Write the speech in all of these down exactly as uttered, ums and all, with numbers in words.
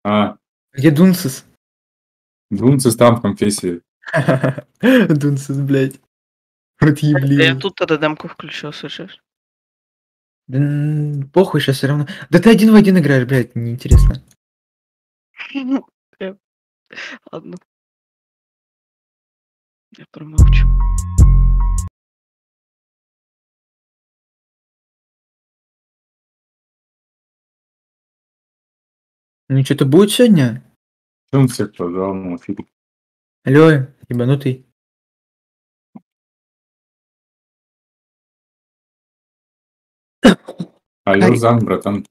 А, Где Дунсис? Дунцис там в конфессии. Дунсис, блядь. Я Отъебли. тут тогда демку включил, слышишь? Да н- похуй сейчас все равно. Да ты один в один играешь, блядь, неинтересно. Я- Ладно. Я промолчу. Ну что-то будет сегодня? Что он всех позвал на эфире? Алло, ебанутый. Алло, Ай. Зан, братан.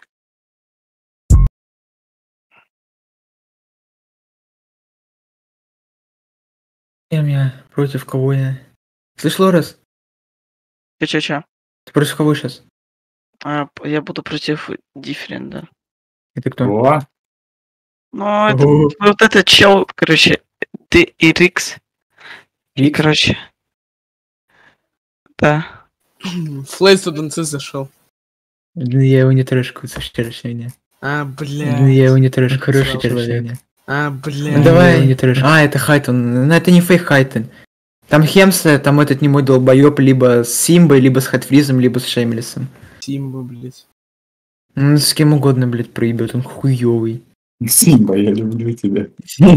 Кем я? Против кого я? Слышь, Лорес, Че-че-че? ты против кого сейчас? А, п- я буду против дифференда. Это кто? О, Ну, это, О. вот этот чел, короче, ты и Рикс. И, Рикс? короче, да. Флейс туда Дунцис зашел. Ну, я его не трешку со сегодня. А, Ну, бля. я его не трешку. Хороший Хороший человек. человек. А, Ну, бля. давай. Я его не трешку. А, это Хайтон. Ну, это не фейк Хайтон. Там Хемса, там этот не мой долбоёб, либо с Симбой, либо с Хэтфризом, либо с Шеймлисом. Симба, блядь. Ну, с кем угодно, блядь, проебет, он хуёвый. Симба, я люблю тебя.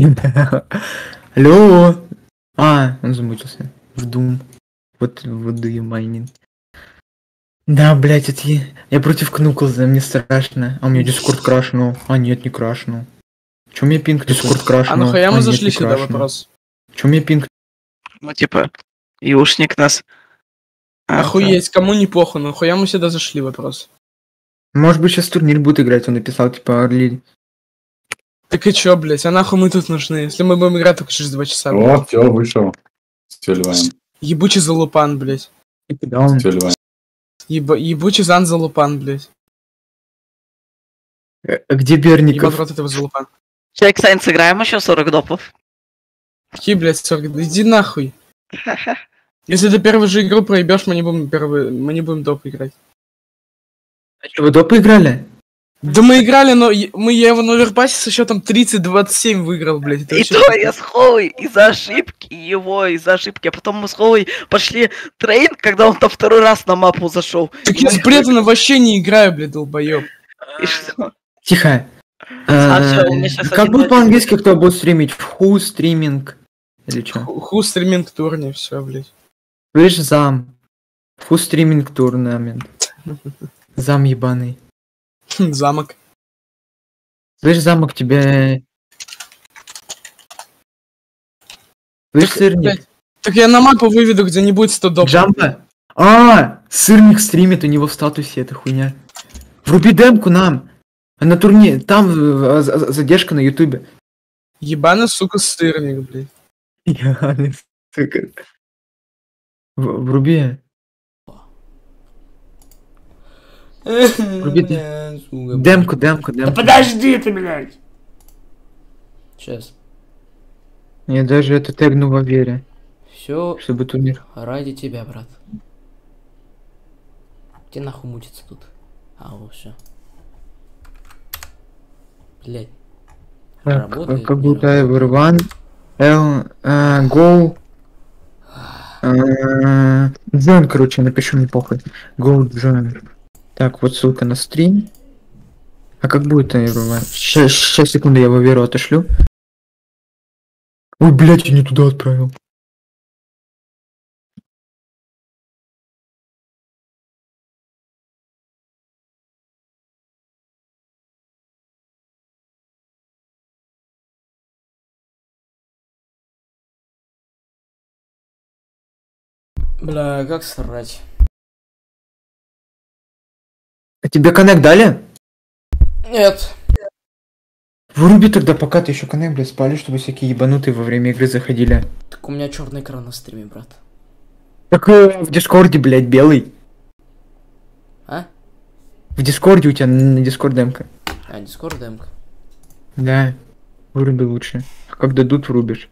Алло. А, он замутился. В Doom. Вот, вот do you mining. Да, блядь, это я, я против Кнуклза, мне страшно. А у меня Дискорд крашнул. А нет, не крашнул. Чё у меня пинг Дискорд крашнул? А нахуя мы нет, зашли не сюда, крашнул. вопрос? Чё у меня пинг? Ну, типа, юшник нас. А, Охуеть, кому не похуй, нахуя мы сюда зашли, вопрос? Может быть, сейчас турнир будет играть, он написал, типа, Орли. Так и чё, блядь, а нахуй мы тут нужны? Если мы будем играть только через два часа, блядь. О, все, вышел. Все, ливаем. Ебучий залупан, блядь. Да, он... Все, ливаем. Еба... Ебучий зан залупан, блядь. Э, Где Ебать Берников? рот этого залупан. Человек Сайн, сыграем еще сорок допов. Какие, блядь, сорок? Да иди нахуй. Если ты первую же игру проебешь, мы не будем первый... мы не будем доп играть. А что, вы доп играли? Да мы играли, но е- мы я его на оверпасе со счетом тридцать двадцать семь выиграл, блядь. Это И вообще то пиздец. я с Холой из-за ошибки его, из-за ошибки. А потом мы с Холой пошли трейн, когда он там второй раз на мапу зашел. Так я с Бретоном вообще не играю, блядь, долбоёб. И что? Тихо. А, Э, всё, у меня щас Как один будет на по-английски, кто будет стримить? Who стриминг? Или что? Ху стриминг турне, все, блядь. Слышь, зам. Who стриминг турнамент? Зам ебаный. Замок. Слышь, замок, тебе... Слышь, сырник. блядь, Так я на мапу выведу, где не будет сто доп. Джампа? А, сырник стримит, у него в статусе эта хуйня. Вруби демку нам. А на турнире, там э, за- за- задержка на ютубе. Ебаный, сука, сырник, блядь. Ебаный, сука. В- Вруби. Вруби Бля, сука, блядь. демку, демку, Да демку. подожди ты, блядь! Сейчас. Я даже это тегну во вере, Все чтобы турнир. ради тебя, брат. Где нахуй мутится тут? А, вот все. Блять. Так, Работает, как не будто работает. everyone. L, э, go. Э, Join, короче, напишу, мне похуй. Go join. Так, вот ссылка на стрим. А как будет everyone? Сейчас, сейчас, секунду, я во веру отошлю. Ой, блядь, я не туда отправил. Бля, как срать? А тебе коннект дали? Нет. Выруби тогда, пока ты еще коннект, блядь, спали, чтобы всякие ебанутые во время игры заходили. Так у меня черный экран на стриме, брат. Так э, в дискорде, блядь, белый. А? В дискорде у тебя на дискорд демка. А, дискорд демка. Да. Выруби лучше. Как дадут, врубишь.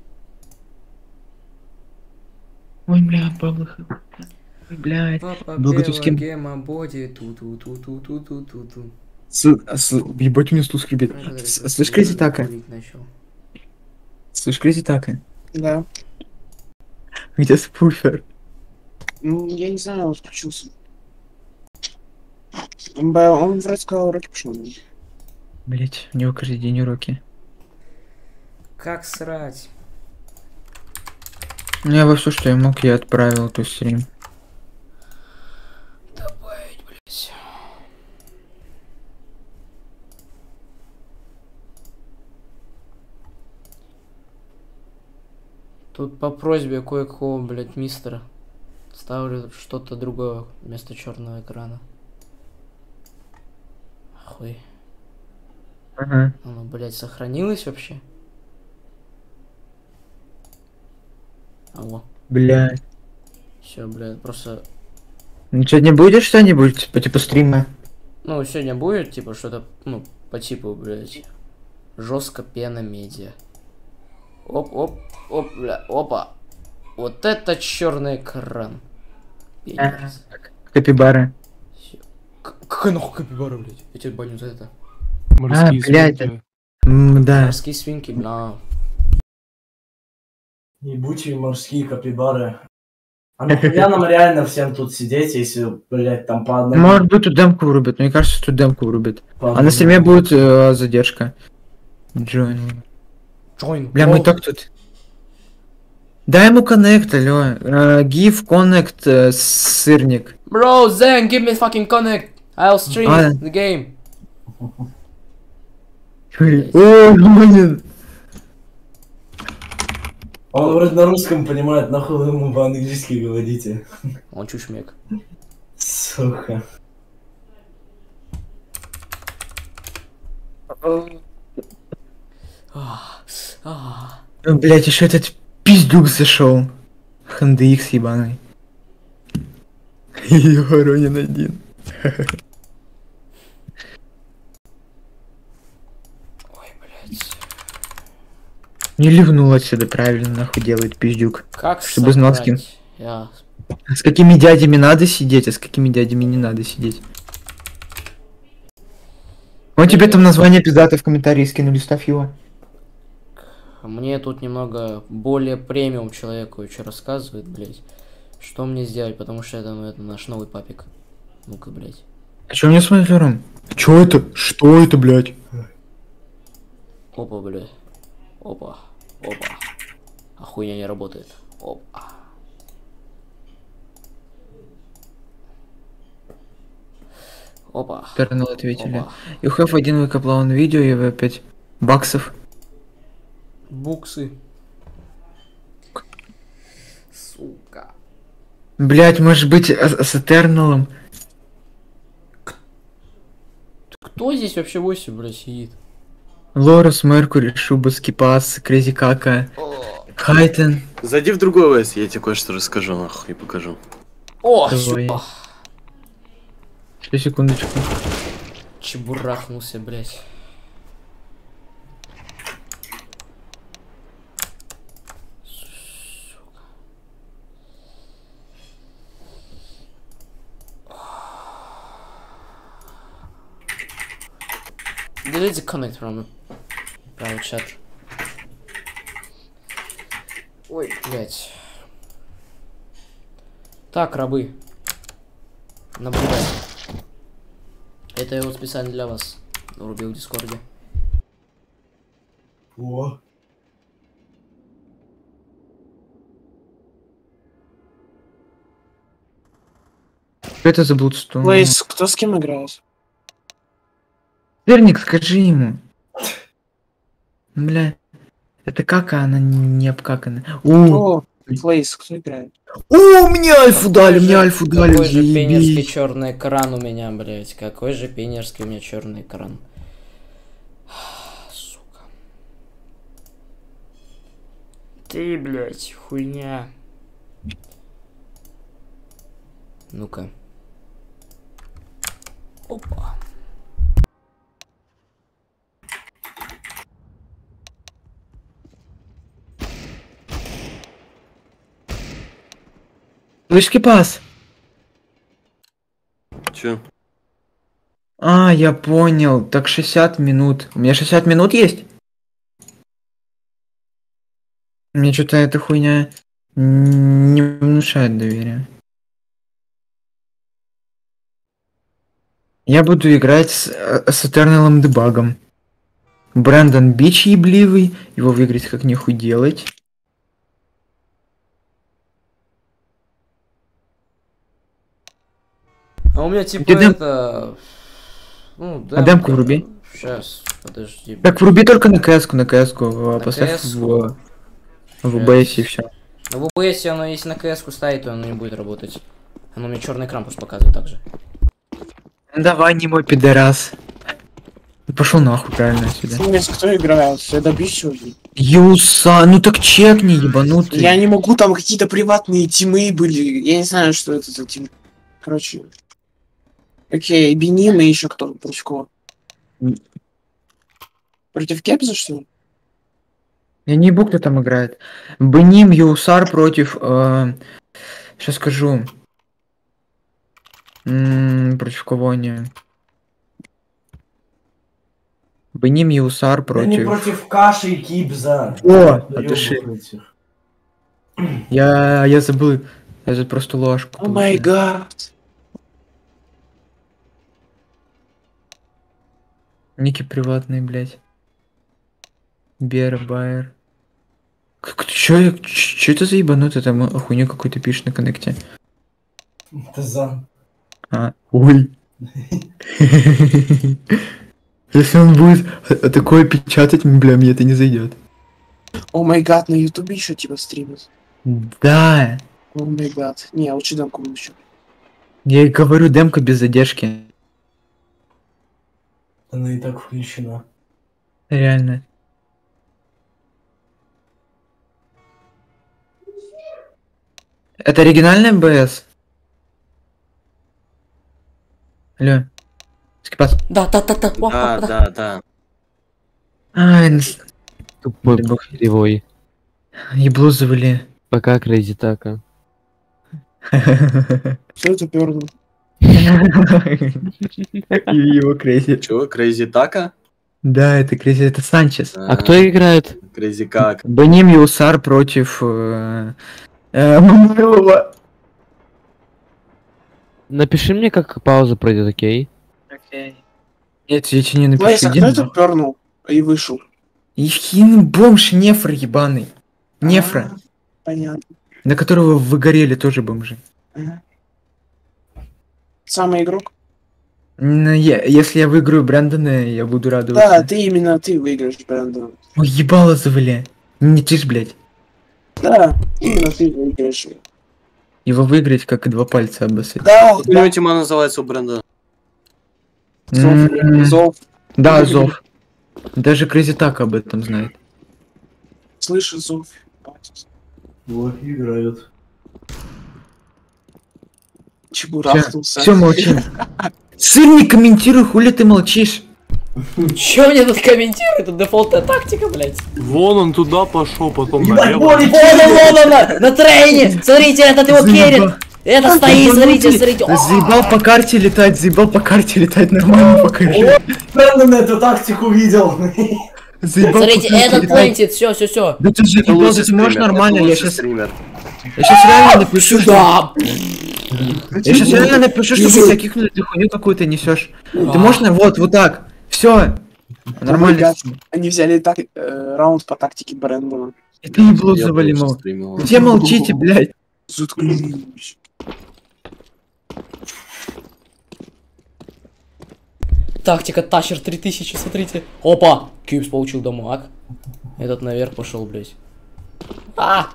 Ой, бля, Павлов. Ой, блядь. Папа Благо, ты с кем? гема боди ту ту ту ту ту ту ту ту. Ебать, у меня стул скрипит. С- Слышь, Крейзи Така? Курить начал. Слышь, Крейзи Така? Да. Где спуфер? Ну, я не знаю, он включился. Он, б- он вроде сказал, уроки пошел. Блять, у него каждый день уроки. Как срать? Ну я во все, что я мог, я отправил эту стрим. Добавить, блять. Тут по просьбе кое-какого, блять, мистера ставлю что-то другое вместо черного экрана. Охуй. Ага. Оно, блять, сохранилось вообще? Алло. Блять. Все, блядь, просто... Ну сегодня будет что-нибудь по типу стрима? Ну, сегодня будет, типа, что-то, ну, по типу, блядь, жестко пена медиа. Оп, оп, оп, бля, опа. Вот это черный экран. Пиздец. Капибара. Всё. К- Какая нахуй капибара, блядь? Я тебя баню за это. А, блядь. М, да. Морские свинки, бля. Ебучие морские капибары. А нахуя нам реально всем тут сидеть, если, блядь, там по одному... Может быть тут демку вырубят, мне кажется, тут демку вырубят. по А на одному- стриме будет э, задержка. Джойн. Join. Бля, мы так тут. Дай ему коннект, алё. Э, give connect э, сырник. Bro, Zen, give me fucking connect. I'll stream А. the game. О, Ронин. Он вроде на русском понимает, нахуй вы ему по-английски говорите. Он чушмек. Сука. Ах, ах. Ну, блять, еще этот пиздюк зашел. Хандекс ебаный. Его Ронин один. Ой, блядь. Не ливнул отсюда, правильно, нахуй делает пиздюк. Как Чтобы знал, с собрать? кем. Я... С какими дядями надо сидеть, а с какими дядями не надо сидеть. Вот тебе там название пиздата в комментарии скинули, ставь его. Мне тут немного более премиум человек кое-что рассказывает, блядь. Что мне сделать, потому что это, ну, это наш новый папик. Ну-ка, блядь. А чё у меня с монитором? Чё это? Что это, блядь? Опа, блядь. Опа. Опа. А хуйня не работает. Опа. Опа. Тернал ответили. Опа. You have один выкоплан видео и вы опять баксов. Буксы. Сука. Блять, может быть а- с Этерналом? Кто здесь вообще восемь, блядь, сидит? Лорес, Меркури, Шуба, Скипас, Крейзи Кака, Хайтен. Зайди в другой ОС, я тебе кое-что расскажу, нахуй, и покажу. О, Давай. сюда. Сейчас, секундочку. Чебурахнулся, блядь. Сука. Delete the connect from private chat. Ой, блядь. Так, рабы. Наблюдай. Это я вот специально для вас урубил в Дискорде. О. Что это за блудстон? Лейс, кто с кем играет? Верник, скажи ему. Бля. Это кака, она не обкакана. О, О, Лейс, кто играет? О, мне альфу дали, мне альфу дали. Какой же пенерский заебись. черный экран у меня, блять. Какой же пенерский у меня черный экран. Сука. Ты, блять, хуйня. Ну-ка. Опа. Слышь, Скипас. Чё? А, я понял. Так шестьдесят минут. У меня шестьдесят минут есть? Мне что-то эта хуйня не внушает доверия. Я буду играть с, с Eternal дебагом. Брэндон Бич ебливый. Его выиграть как нехуй делать. А у меня типа Где дем- это... Ну, А демку вруби. Сейчас, подожди. Так, вруби только на кэску, на кэску. На Поставь КС. в, в ОБС и все. В о бэ эс оно если на кс ставить, то оно не будет работать. Оно мне черный экран просто показывает также. Давай, не мой пидорас. Пошел нахуй, правильно сюда. Смысл, кто играет? Я добьюсь сегодня. Юса, ну так чекни, ебанутый. Я не могу, там какие-то приватные тимы были. Я не знаю, что это за тим. Короче. Окей, Беним и еще кто против кого? Против Кепза, что ли? Я не ебу, кто там играет. Беним, Юсар против... Э, сейчас скажу. М-м, против кого они? Беним, Юсар Они против... против Каши и Кибза. О, Да отдыши. ёбнуть их. Я, я забыл. Я за просто ложку. О май гад. Ники приватные, блядь. Бера, Байер. Как, чё, я- ч- чё это за ебанутый там хуйню какой-то пишешь на коннекте? Это за... А, ой. Если он будет а- такое печатать, бля, мне это не зайдет. О май гад, на ютубе еще типа стримят. Да, О май гад. Не, лучше дамку буду еще. я и говорю, демка без задержки. Она и так включена. Реально. Это оригинальный БС? Алло. Скипас. Да, да, да, да. О, Да, о, да. да, да. Ай, нас- Тупой Дай бог. кривой. ебло завали. Пока Крейзи Така. Что это пернул? Его крейзи. Чего, Крейзи Така? Да, это крейзи, это Санчес. А кто играет? Крейзи как? Баним Юсар против э, э, Мамайлова. Напиши мне, как пауза пройдет, окей? Окей. Нет, я тебе не Лайс, напишу. а Иди кто это нахуй. пернул? И вышел. Ихин бомж нефр ебаный. Нефра, А, понятно. на которого выгорели тоже бомжи. Ага. Самый игрок? Ну, я- если я выиграю Брэндона, я буду Да, радоваться. ты именно ты выиграешь, Брэндон. Ой, ебало завали. Не ты ж, блядь. Да, именно ты выиграешь. Его выиграть, как и два пальца обоссать. Да, Как у него тима называется у бренда? Зов, М, Зов. Да, Зов. Даже Крейзитак об этом знает. Слышишь, Зов? Вот, играют. Чебурахнулся. Все, молчим. Сын, не комментируй, хули ты молчишь? Чё мне тут комментирует? Это дефолтная тактика, блядь. Вон он туда пошел, потом Ебать, налево. Боли, Вон он, вон он, на, на трейне! Смотрите, этот его керит! Это стоит, смотрите, смотрите. О, Заебал по карте летать, заебал по карте летать, нормально покажи. Брэндон эту тактику видел. Заебал смотрите, по карте этот летать. плентит, все, все, все. Да ты же Это ебал, лучший ты можешь стример, это нормально, я лучший сейчас, стример. я сейчас реально напишу, что... Сюда! Я сейчас реально напишу, что ты себя кикнули, ты хуйню какую-то несешь. Ты можешь, на- вот, вот так. Все. Нормально. Ребят, Они взяли так, э, раунд по тактике Брэндона. И ты ебло Я завали, тоже мол. стримил. Все молчите, блядь. Заткнись. Тактика Тащер три тысячи, смотрите. Опа! Кьюбс получил дамаг. Этот наверх пошел, блядь. А!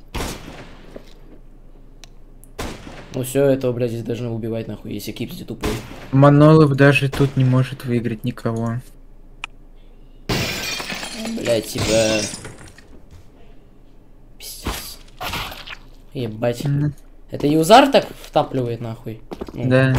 Ну все, этого, блядь, здесь должны убивать нахуй, если Кипс здесь тупой. Манолов даже тут не может выиграть никого. Блядь, типа... Пиздец. Ебать. М, Это юзар так втапливает нахуй? Ну, Да.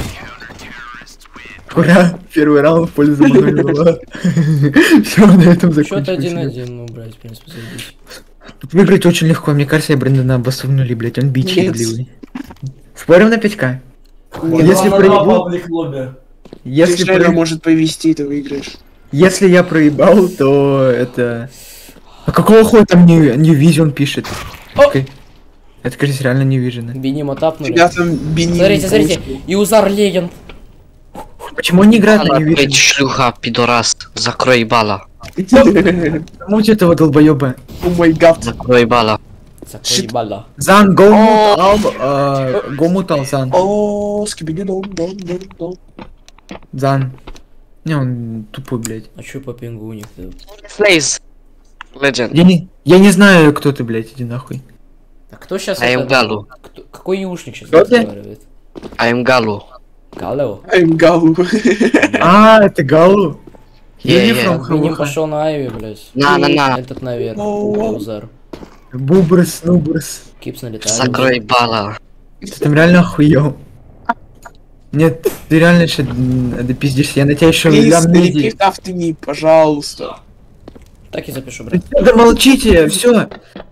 Ура! Первый раунд в пользу Манолова. Все, на этом Счет закончим. один-один, ну, блядь, в принципе, заебись. Тут выиграть очень легко. Мне кажется, я Брэндона обоссовнули, блядь. Он бич Нет. ебливый. Спорим на пять ка? Нет, Если Два на два проебу- паблик лобби. Если, реально про- может повести, ты выиграешь. Если я проебал, то это... А какого хуя там New, New Vision пишет? Окей. Это, кажется, реально New Vision. Бинима тапнули. Тебя там Бенин Смотрите, смотрите. получил. Юзар Легенд. Почему они играют на New Опять Vision? шлюха, пидорас. Закрой бала. Муть этого долбоеба. О май гад. Закрой бала. Закрой бала. Зан, гомутал, э, гомутал, Зан. О, скибиди дом, дом, дом, дом. Зан. Не, он тупой, блядь. А чё по пингу у них? Флейз. Legend. Я не, я не знаю, кто ты, блядь, иди нахуй. А кто сейчас I am Галу. Кто, какой юшник сейчас Кто ты? разговаривает? I am Галу. Галео? I'm Галу. А, это Галу. Yeah, Или yeah. from Миним Хавуха. пошел на Айви, блядь. На, на, на. Этот наверх. Оу. Юзар. Бубрс, нубрс. Кипс налетает. Закрой бала. Ты там реально охуел. Нет, ты реально еще да пиздишься, я на тебя еще Плиз, лям меди. repeat after me, пожалуйста. Так и запишу, брат. Да молчите, все.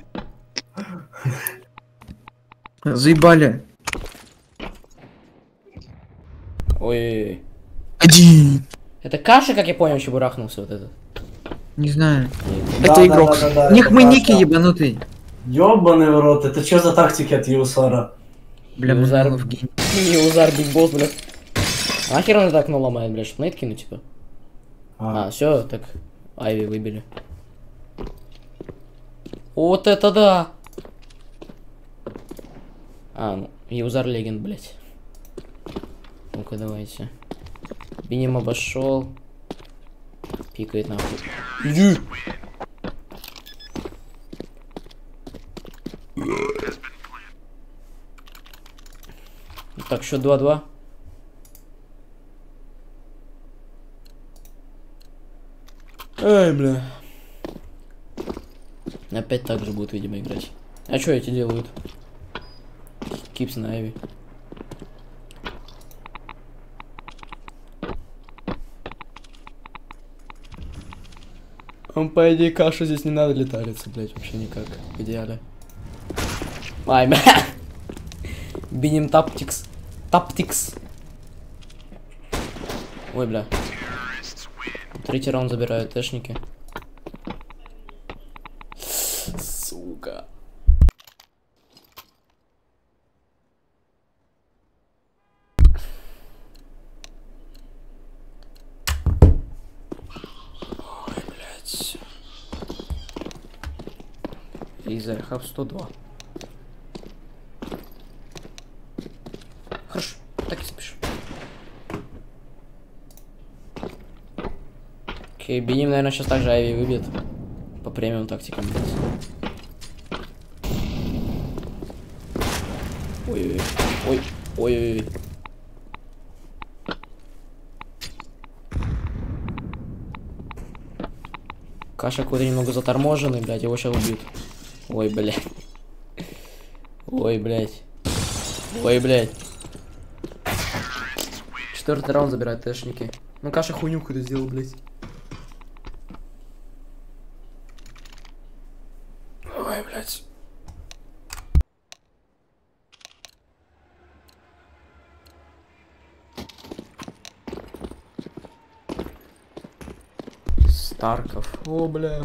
Заебали. Ой-ой-ой. Один. Это Каша, как я понял, чебурахнулся вот этот. Не знаю. Это Да, игрок. да, да, да, У них это мы Каша. ники ебанутый. Ёбаный в рот, это чё за тактики от Юсара? Бля, Юзар. Манолов гений. Юзар, Биг Босс, блядь. А нахер он так наломает, блядь, чтоб нейт кинуть, типа? А, А, все, так Айви выбили. Вот это да! А, ну, Юзар Легенд, блядь. Ну-ка, давайте. Биним обошел. Пикает нахуй. Иди! Так, счет два-два. Ай, бля. Опять так же будут, видимо, играть. А что эти делают? Кипс на Айви. Он, по идее, кашу здесь не надо леталиться, блять, вообще никак. В идеале. Ай, бля. Биним таптикс. Таптикс. Ой, бля. Третий раунд забирают тэшники. Сука. Ой, блядь. Изер хаб сто два. Хорошо, так и запишу. Окей, Биним, наверное, сейчас также Айви выбьет. По премиум тактикам, блядь. Ой-ой-ой. Ой, ой-ой-ой. Каша какой-то немного заторможенный, блядь, его сейчас убьют. Ой, блядь. Ой, блядь. Ой, блядь. Четвертый раунд забирают тэшники. Ну, Каша хуйню какую-то сделал, блядь. Ой, блядь. Старков. О, бля.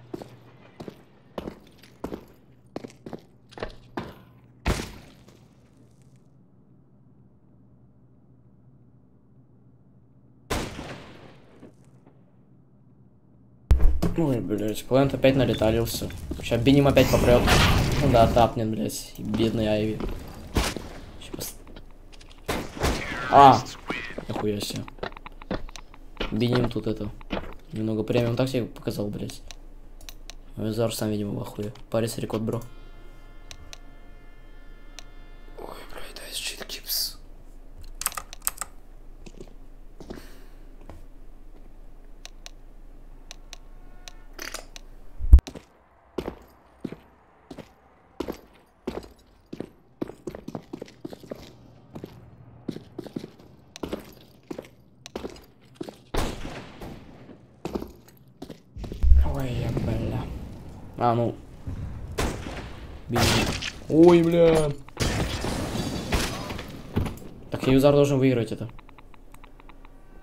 Ой, блядь, Плент опять налеталился. Сейчас Биним опять попрет. Ну да, тапнет, блядь. Бедный Айви. Сейчас... А! Нихуя себе. Биним тут это. Немного премиум тактик показал, блядь. Зар сам, видимо, в ахуе. Парис рекорд, бро. Ой, блядь, да, чит кипс. Ой, я, бля. А, ну. Биним. Ой, бля. Так, Юзар должен выиграть это.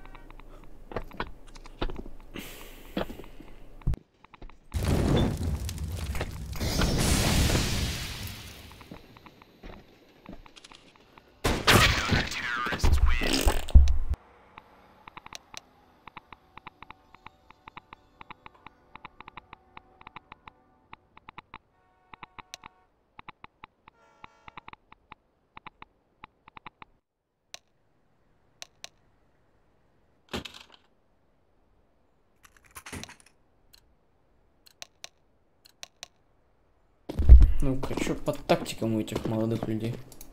Ну-ка, что по тактикам у этих молодых людей?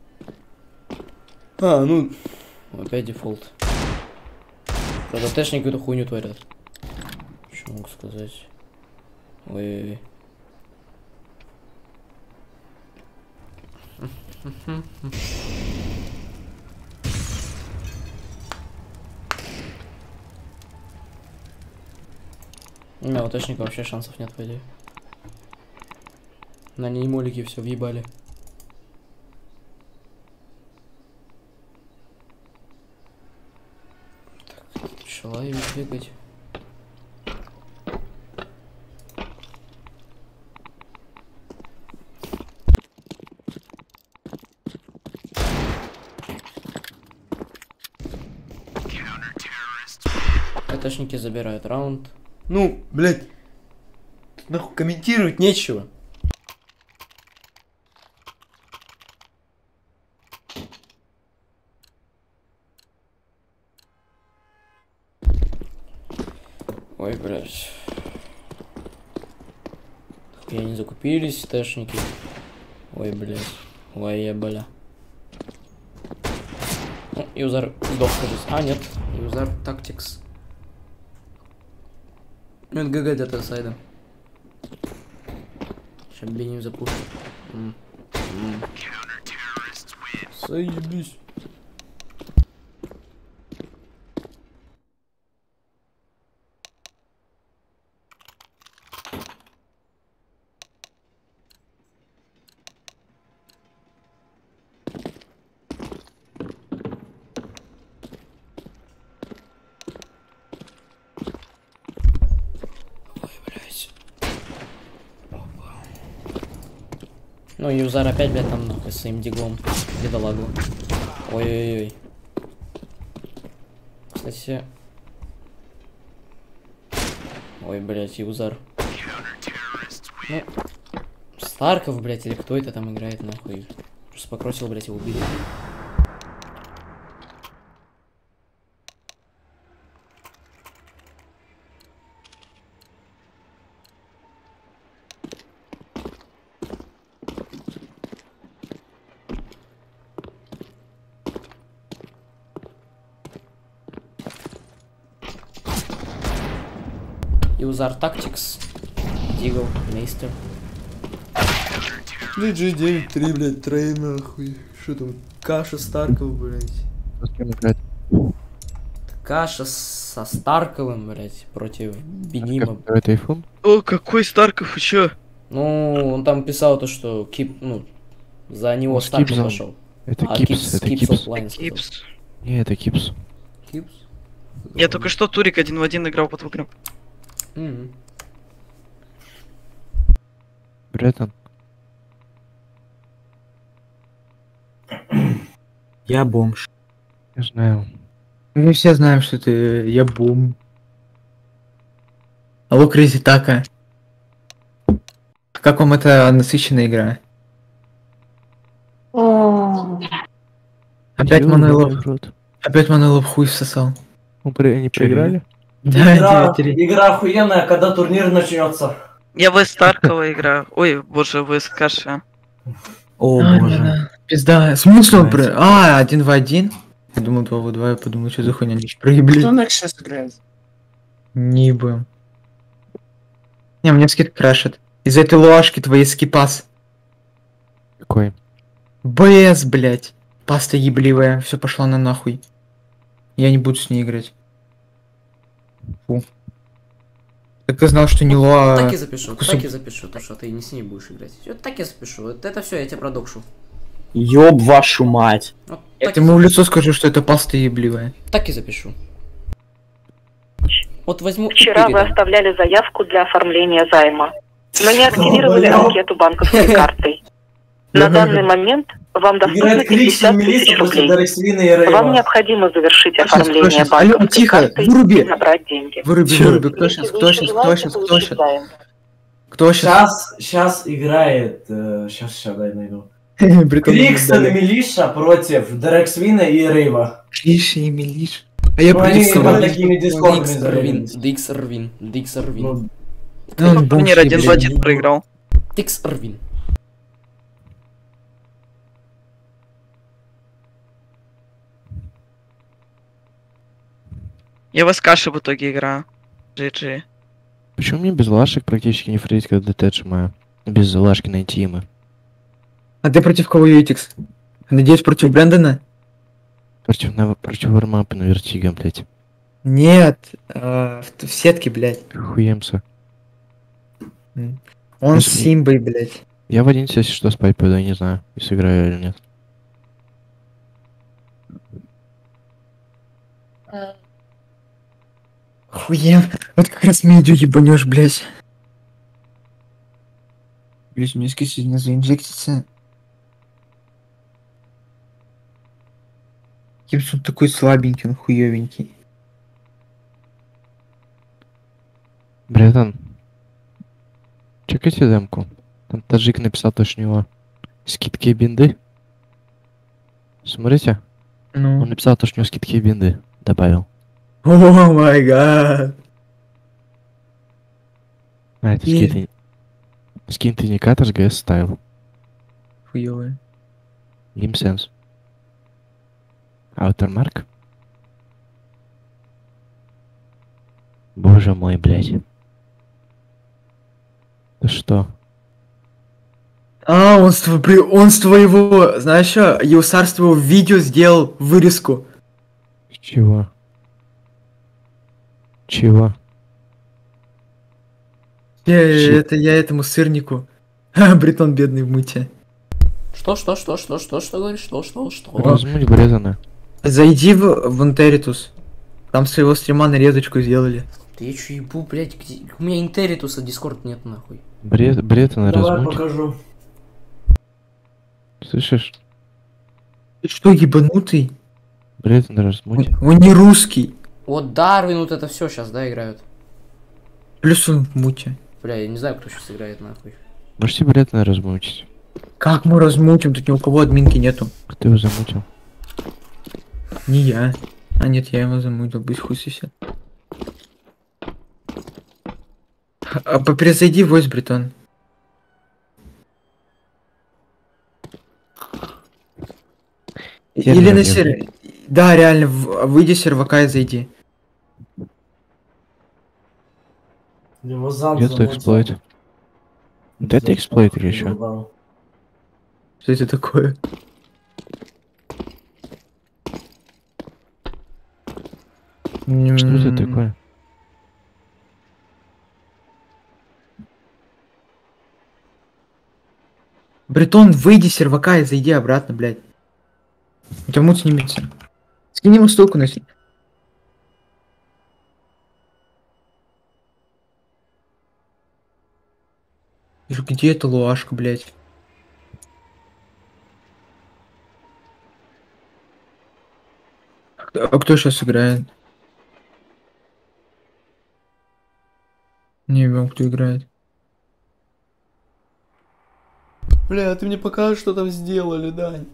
А, ну... Опять дефолт. Правда, тэшники какую-то хуйню творят. Что могу сказать? Ой-ой-ой. У меня у тэшника вообще шансов нет, по идее. На ней молики все въебали. Так, начала ее бегать. Тэшники забирают раунд. Ну, блядь. Тут нахуй комментировать нечего. Ой, блядь. Я не закупились, тэшники. Ой, блядь. Ой, я бля. Ну, юзер сдох, кажется. А, нет. Юзер тактикс. Ну, это ГГ где-то сайдом. Сейчас беним запушим. Заебись. Ну, юзар опять, блядь, там нахуй с своим диглом. Бедолагу. Ой-ой-ой. Кстати. Ой, блядь, юзар. Ну, Старков, блядь, или кто это там играет, нахуй. Просто покросил, блядь, его убили. Юзар тактикс. Дигл, мейстер. джи джи девять три, блядь, трей нахуй. Что там? Каша Старков, блядь. Каша со Старковым, блядь, против Бенима. Это айфон? О, какой Старков, и чё? Ну, он там писал то, что Кип, ну, за него Старков пошел. Это а, Кипс, Кипс, это Кипс Кипс. оффлайн сказал. Кипс. Не, это Кипс. Кипс? Я только что Турик один в один играл под игру. Mm-hmm. Бретон. Я бомж. Я знаю. Мы все знаем, что ты... Я бум. Алло, Крейзи Така. Как вам эта насыщенная игра? Опять Мануэлов... Опять Мануэлов хуй всосал. Мы не проиграли? Да, игра, девять три. игра охуенная, когда турнир начнется. Я в Старкова играю. Ой, боже, в Каша. О, а, боже. Да. Пизда. Смысл он про... А, один в один? Я думал два в два, я подумал, что за хуйня, они проебли. Кто Некс сейчас играет? Не будем. Не, мне скид крашит. Из-за этой луашки твоей скипас. Какой? БС, блять. Паста ебливая, все пошла на нахуй. Я не буду с ней играть. Фу. Так ты знал, что не Луа... Так и запишу, Кусок... так и запишу, то что ты не с ней будешь играть. Вот так и запишу, вот это все, я тебя продокшу. Ёб вашу мать. Вот, я ему в лицо скажу, что это паста ебливая. Так и запишу. Вот возьму. Вчера вы оставляли заявку для оформления займа, но не активировали анкету банковской картой. На данный момент вам доступно пятьдесят тысяч рублей. Вам необходимо завершить оформление банковской карты и набрать деньги. Выруби, выруби, кто сейчас, кто сейчас, кто сейчас, кто сейчас? Кто сейчас? Сейчас играет, сейчас, сейчас, дай найду. Крикстон и Милиша против Дерексвина и Рейва. Милиша и Милиша. А я Дикс Рвин, Дикс Рвин. Турнир один в один проиграл. Дикс Рвин. Я в Аскаши в итоге играю. джи джи. Почему мне без лашек практически не фрить, когда ДТ отжимаю? Без лашки найти ему. А ты против кого, Ютикс? Надеюсь, против Брэндона? Против, на, против вармапа на вертига, блядь. Нет, э, в, в сетке, блядь. Хуемся. Он Я с с- Симбой, блядь. Я в один, если что, спать пойду, я не знаю, если играю или нет. Хуем. Вот как раз медиа ебанешь, блядь. Блядь, мне сильно заинжектится. Кипс он такой слабенький, он хуёвенький. Братан, чекайте демку. Там таджик написал точно его. Скидки и бинды. Смотрите. Ну. Он написал то, что у него скидки и бинды. Добавил. О май гад. А, это Е- скин. Скин ты не катаешь, ГС ставил. Хуёвый. Геймсенс. Аутермарк. Боже мой, блядь. Ты что? А, он с, тво- при- он с твоего, знаешь что, Юсар с твоего видео сделал вырезку. Чего? Чего? Я, Че- это я этому сырнику. Ха, Бритон бедный в мыте. Что, что, что, что, что, что говоришь? Что, что, что? Размуть Брезана. Зайди в, в Интеритус. Там своего стрима нарезочку сделали. Ты я чё ебу, блядь, где... У меня Интеритуса Дискорд нет, нахуй. Бред, Брезана Давай размуть. покажу. Слышишь? Ты что, ебанутый? Брезана размуть. Он, он не русский. Вот Дарвин, вот это все сейчас, да, играют. Плюс он в муте. Бля, я не знаю, кто сейчас играет, нахуй. Можете Брезана размутить? Как мы размутим? Тут ни у кого админки нету. Кто его замутил? Не я. А нет, я его замутил, быть хуй сосед. А поперезайди войс, Бритон. Сервер Или на я сервер. Да, реально, в- выйди с сервака и зайди. Его зам Где-то замутил. эксплойт. Вот это эксплойт или что? Ебал. Что это такое? Что это М, такое? Бритон, выйди с сервака и зайди обратно, блядь. У тебя мут снимется. Скини ему ссылку на... с- Где эта луашка, блядь? А кто сейчас играет? Не знаю, кто играет. Бля, ты мне покажешь, что там сделали, Дань.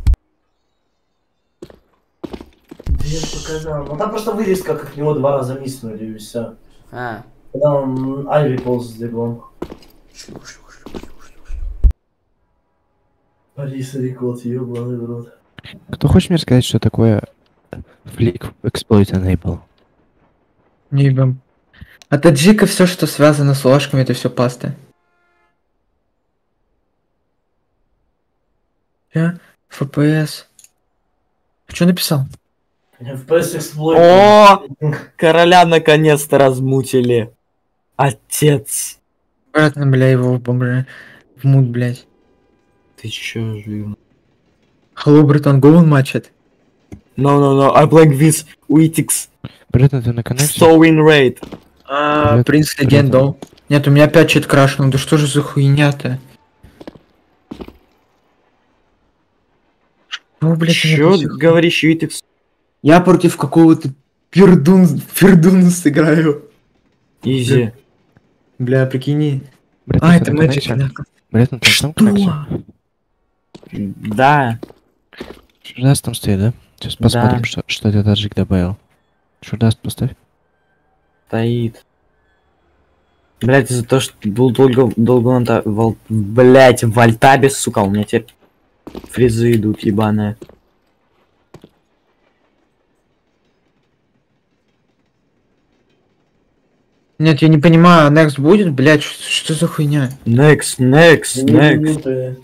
Да я показал. Ну там просто вырезка, как него два раза миснули и все. А. Когда он Айви полз с диглом. Алиса Рекорд, ёбаный в рот. Кто хочет мне сказать, что такое Flick Exploit Enable? Не ебам. А таджика все, что связано с ложками, это все паста. Я? эф пи эс. Что написал? эф пи эс эксплойт. О, короля наконец-то размутили. Отец. Обратно, бля, его в бомбе. В мут, блядь. Ты чё, жив? Hello, Бретон, go on match it. No, no, no, I play with Witix. Британ, ты на коннекте? So in raid. А, Привет, принц привет, легенд, Антон. да? Нет, у меня опять чит крашнул, да что же за хуйня-то? Что, блядь, у меня Чё до сих- говоришь, Witix? Я против какого-то пердун... пердуна сыграю. Изи. Бля, прикини. Британ, А, ты это на Magic, коннекте? да. Британ, ты Что? там коннекте? Да. Шурдаст там стоит, да? Сейчас Да. посмотрим, что, что это таджик добавил. Шурдаст поставь. Стоит. Блять, из-за того, что был долго, долго на та... вол... Блять, в альтабе, сука, у меня теперь фризы идут, ебаные. Нет, я не понимаю, next будет, блядь, что, что за хуйня? Next, next, next.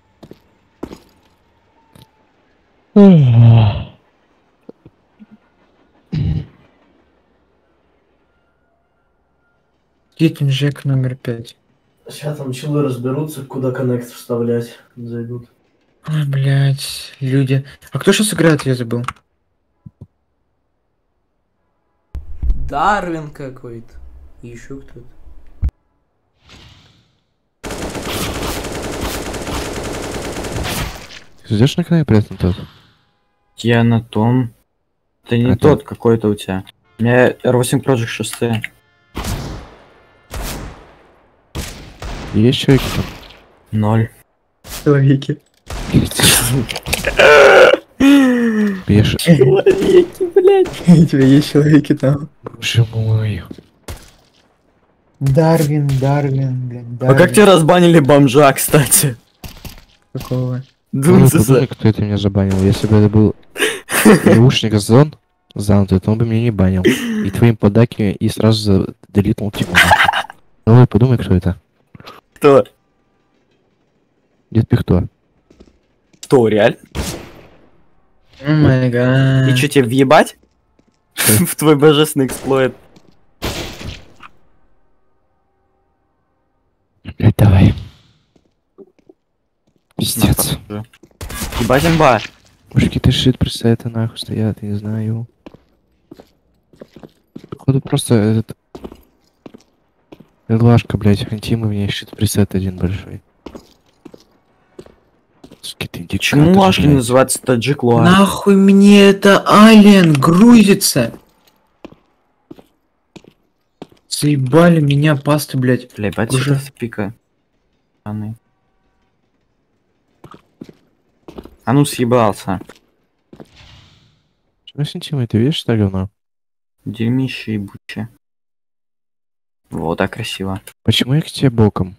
Кит инжек номер пять. Сейчас там челы разберутся, куда коннект вставлять. Зайдут. Ой, блядь, люди. А кто сейчас играет, я забыл. Дарвин какой-то. И еще кто-то. Ты идешь на канал при этом тот? Я на том. Это не А тот какой-то у тебя. У меня эр восемь Project шесть. Есть человек там? Ноль. Человеки. Пеш. Человеки, блядь. У тебя есть человеки там. Боже мой. Дарвин, Дарвин, блядь, А Дарвин. как тебя разбанили бомжа, кстати? Какого? Дунсиса. Подумай, кто это меня забанил. Если бы это был наушник зон занятый, то он бы меня не банил. И твоим подаки и сразу делитнул тему. Давай подумай, кто это. Кто? Дед Пихто. Что, реально? О май гад. И что, тебе въебать? В твой божественный эксплойт. Блять, давай. Пиздец. Ебать имба. Мужики, ты шит пресеты нахуй стоят, я не знаю. Походу просто этот... Эдлашка, блять, антимы мне щит пресет один большой. Суки, ты индикатор, Почему Лашки блядь. называется Таджик Луа? Нахуй мне это Ален грузится. Заебали меня пасты, блядь. Бля, ебать, Уже. что пика. А ну съебался. Что с антимой, ты видишь, что говно? Дерьмище ебучее. Вот так красиво. Почему я к тебе боком?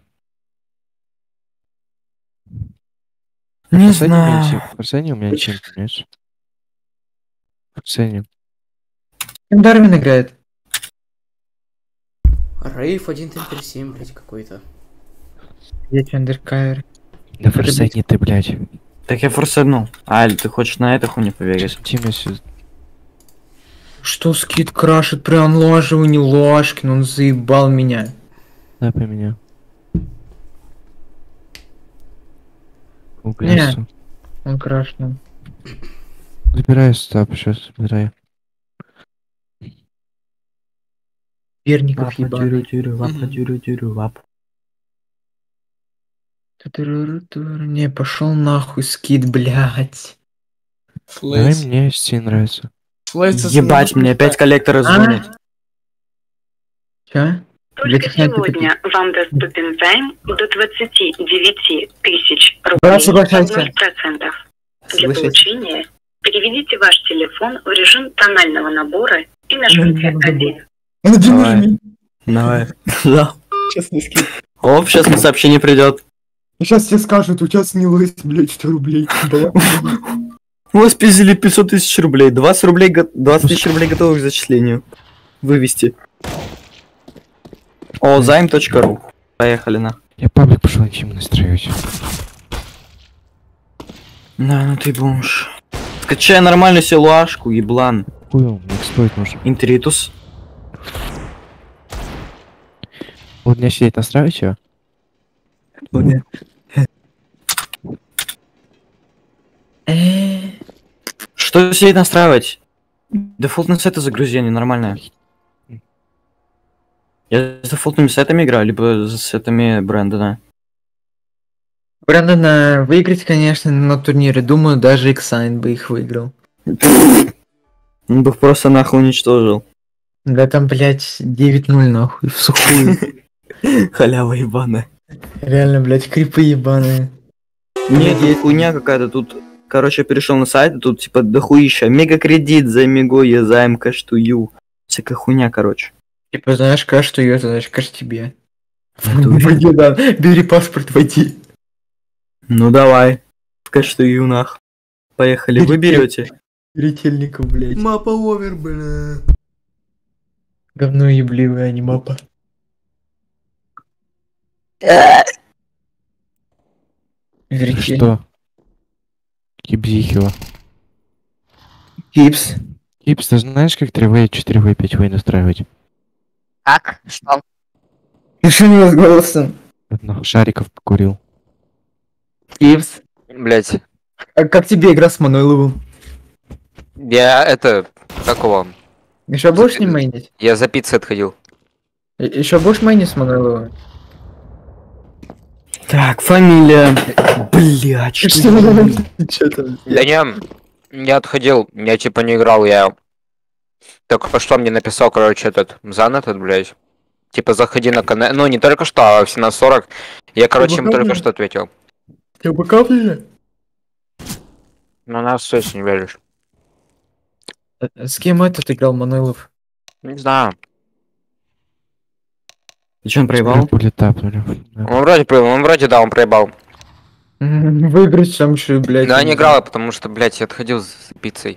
Не В Форсайне у меня знаю. тим- в Форсайне у меня тим, понимаешь? В Форсайне. Дарвин играет. Рейв один три семь, блять, какой-то. Я Андеркайр. Да в Форсайне ты, блядь. Так я форсанул. Аль, ты хочешь на это хуйню поверить? Тим, если... Что скид крашит при анлаживании Лашкин, он заебал меня. Да, поменял. Не, Углясу. он крашнул. Забираю стап, сейчас забираю. Верников ебаный. Ту-ту-ру-ру-ту-ру. Не, пошел нахуй скид, блядь. Давай мне Стин нравится. Ебать, мне опять коллекторы звонят. Чё? Только сегодня вам доступен займ до двадцати девяти тысяч Да, рублей соглашайся. под ноль процентов. Для Соглашайся. получения переведите ваш телефон в режим тонального набора и нажмите один. Давай. Давай. Да. Честный скид. Оп, сейчас мне сообщение придет. Сейчас тебе скажут, у тебя снялось, блядь, сто рублей. У вас пиздили пятьсот тысяч рублей. двадцать рублей, го- двадцать тысяч рублей готовы к зачислению. Вывести. О, займ точка ру. Поехали на. Я паблик пошел антимы настраивать. Да, ну ты бомж. Скачай нормальную силуашку, еблан. Хуй, мне эксплойт нужен. Интритус. Вот меня сидеть настраивать его? Что сидеть настраивать? Дефолтные сеты загрузи, они нормальные. Я с дефолтными сетами играю, либо с сетами Брэндона. Брэндона выиграть, конечно, на турнире. Думаю, даже Иксайн бы их выиграл. Он бы их просто нахуй уничтожил. Да там, блядь, девять ноль нахуй, в сухую. Халява ебаная. Реально, блядь, крипы ебаные. Нет, есть хуйня какая-то тут. Короче, перешел на сайт, и тут типа дохуища. Мегакредит за мегое займ каштую. Всякая хуйня, короче. Типа, знаешь, кэш, что ее, знаешь, кэш тебе. Войди, да, бери паспорт, войди. Ну давай. В каштую нах. Поехали, вы берете. Ретельников, блядь. Мапа овер, бля. Говно ебливое, а не мапа. Верите. Что? Кипзихио. Кипс. Кипс, ты знаешь, как три вэ, четыре вэ, пять вэ настраивать? Как? Что? Ты что у него с голосом? Одно, шариков покурил. Кипс. Блять. А как тебе игра с Мануиловым? Я это... Какого? Еще будешь не майнить? Я за пиццей отходил. Еще будешь майнить с Мануиловым? Так, фамилия. Блять, что Что там? Да не, я отходил, я типа не играл, я... Только что мне написал, короче, этот Зан этот, блядь. Типа, заходи на канал. Ну, не только что, а в семнадцать сорок. Я, короче, ему только что ответил. Ты быков же? На нас все не веришь. С кем этот играл Мануилов? Не знаю. Ты что, он проебал? Улетапнули. Он вроде проебал, он вроде, да, он проебал. Выиграть сам еще, блядь. Да, не играл, потому что, блядь, я отходил с пиццей.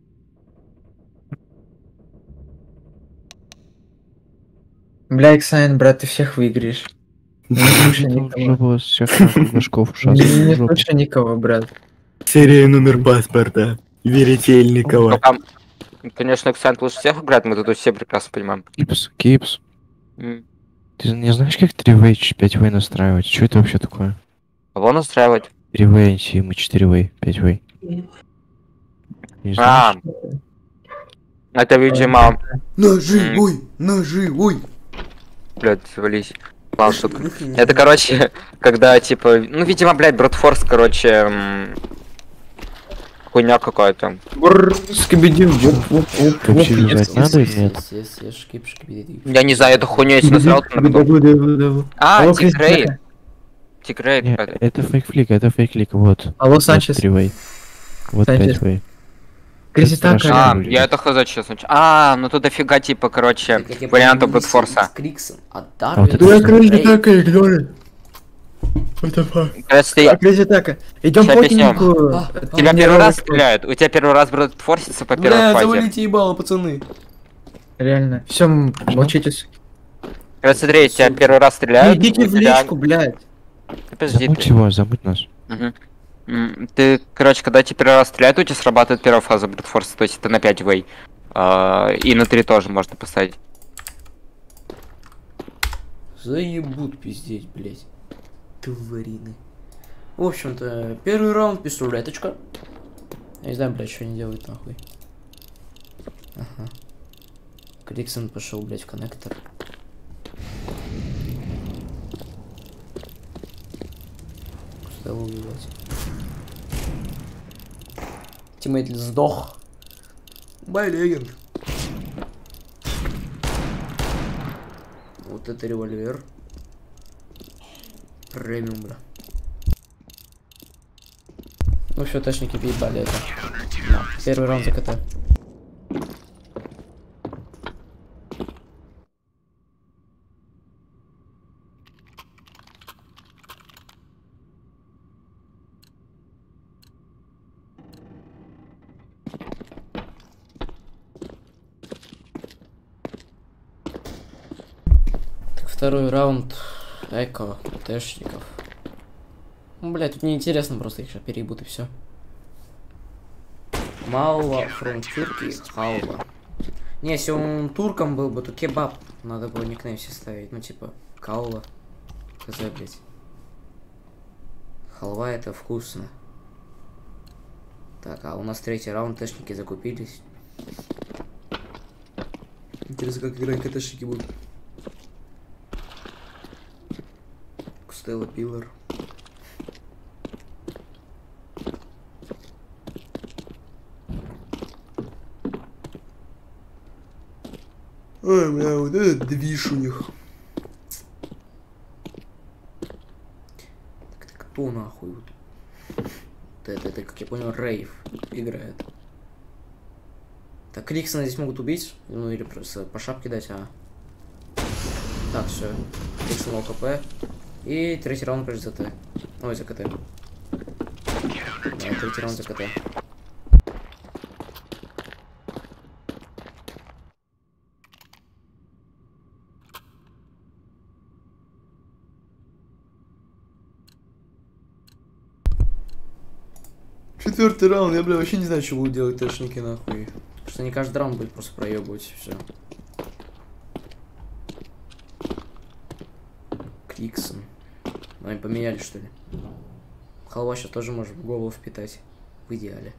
Бля, Иксайн, брат, ты всех выиграешь. Не слушай никого. Не слушай никого, брат. Серия номер паспорта. Веретельникова. Конечно, Ксант лучше всех играет, мы тут все прекрасно понимаем. Кипс, Кипс. Mm. Ты не знаешь, как три вэ, пять вэ настраивать? Что это вообще такое? Кого настраивать? три вэ, сим, четыре вэ, пять вэ. А, это, видимо... Ножи, ножи, ой. Блядь, свались. Мало шуток. Это, короче, когда, типа... Ну, видимо, блядь, брутфорс, короче... Хуйня какая-то. Вообще бежать надо или нет? Я не знаю, эту хуйню если насрал, то надо... А, Тигрей. Тигрей. Это фейк-флик, это фейк-флик, вот. Алло, Санчес. три вэ. Вот пять вэ. Криситака. А, я это хз честно. А, ну тут дофига, типа, короче, вариантов брутфорса. Да, Криситака игнорит. Если... Криситака. Идем Ща по объясню. кинику. Тебя первый раз стреляют, у тебя первый раз брутфорсится по первой Бля, фазе. завалите ебало, пацаны. Реально. Все, молчитесь. Короче, смотри, тебя первый раз стреляют. Идите в личку, блядь. Подожди Забудь ты. его, забудь нас. Угу. Ты, короче, когда тебе первый раз стреляют, у тебя срабатывает первая фаза брутфорса, то есть это на пять вей. И на три тоже можно поставить. Заебут пиздеть, блять. Тварины. В общем-то, первый раунд пистолеточка. Я не знаю, блядь, что они делают нахуй. Ага. Криксон пошел, блядь, в коннектор. Куда его убивать? Тиммейт сдох. Бай, легенд. Вот это револьвер. Премиум, бля. Ну все, тачники въебали это. Да. Первый раунд за КТ. Так, второй раунд. Эко, тэшников. Ну, блядь, тут неинтересно, просто их сейчас переебут и все. Малва from Turkey, халва. Не, если он турком был бы, то кебаб. Надо было никнейм все ставить. Ну, типа, каула. Хз, блядь. Халва это вкусно. Так, а у нас третий раунд, тэшники закупились. Интересно, как играть тэшники будут. Стелла Пиллар. Ой, бля, вот этот движ у них. Так это кто нахуй? Вот, вот это, это, как я понял, Рейв играет. Так, Криксона здесь могут убить, ну или просто по шапке дать, а. Так, все. Криксон ЛКП. И третий раунд против ЗТ. Ой, за КТ. Да, третий раунд за КТ. Четвертый раунд, я, бля, вообще не знаю, что будут делать тэшники, нахуй. Потому что не каждый раунд будет просто проебывать, все. Криксон. Ну, они поменяли, что ли? Халва сейчас тоже может в голову впитать. В идеале.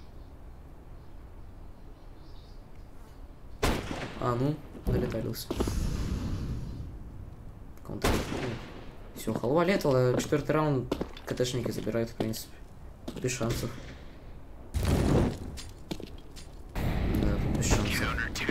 А, ну, долеталился. Все, халва летала, четвертый раунд КТшники забирают, в принципе. Без шансов. Да, тут без шансов.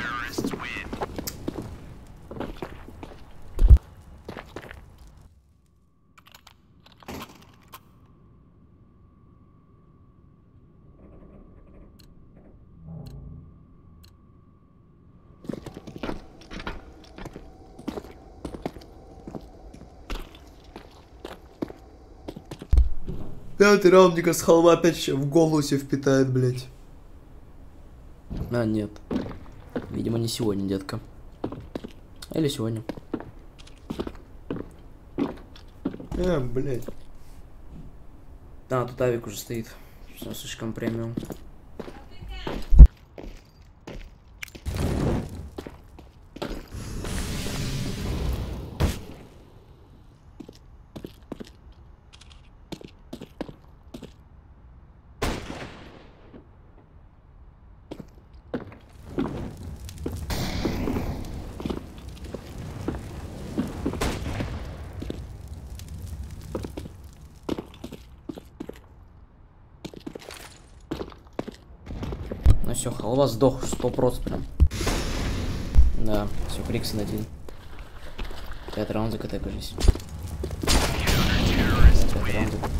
Пятый раунд, мне кажется, халва опять в голову себе впитает, блядь. А, нет. Видимо, не сегодня, детка. Или сегодня. А, блядь. А, тут авик уже стоит. Все слишком премиум. Ну все, халва сдох, сто процентов прям. Да, все, Криксон один. Пятый раунд за КТ, кажись. Пятый раунд за КТ.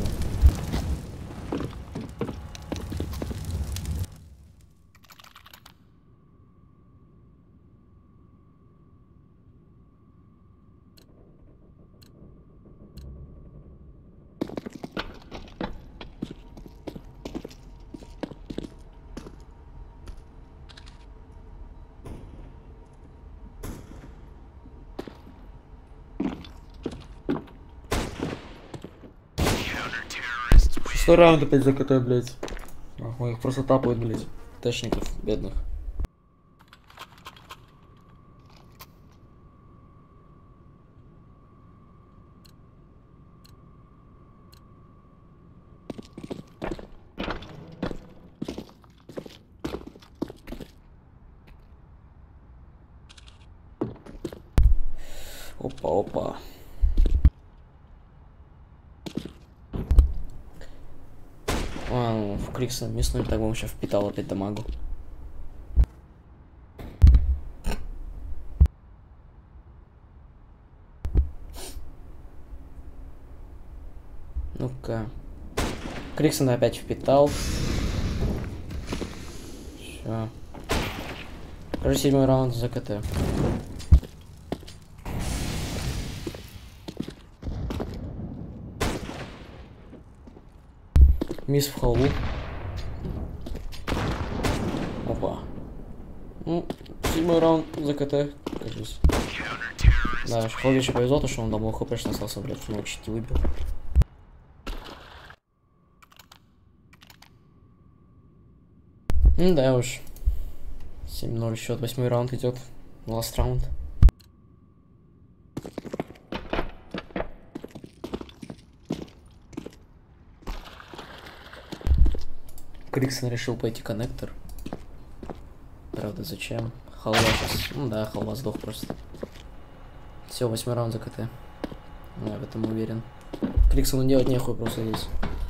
Шестой раунд опять за КТ, блядь. Ой, их просто тапают, блядь. Тэшников бедных. Опа, опа. А, ну, в Криксон мясной, так бы он сейчас впитал опять дамагу. Ну-ка. Криксон опять впитал. Все. Кажется, седьмой раунд за КТ. Мисс в халву. Опа. Ну, седьмой раунд за КТ, кажется. Да, халве еще повезло, то что он домой хпшно остался, блядь, что он чуть не выбил. Ну да уж. семь ноль счет, восьмой раунд идет. Ласт раунд. Криксон решил пойти коннектор. Правда, зачем? Халва сейчас. Ну да, халва сдох просто. Все, восьмой раунд за КТ. Я в этом уверен. Криксону делать нехуй просто здесь.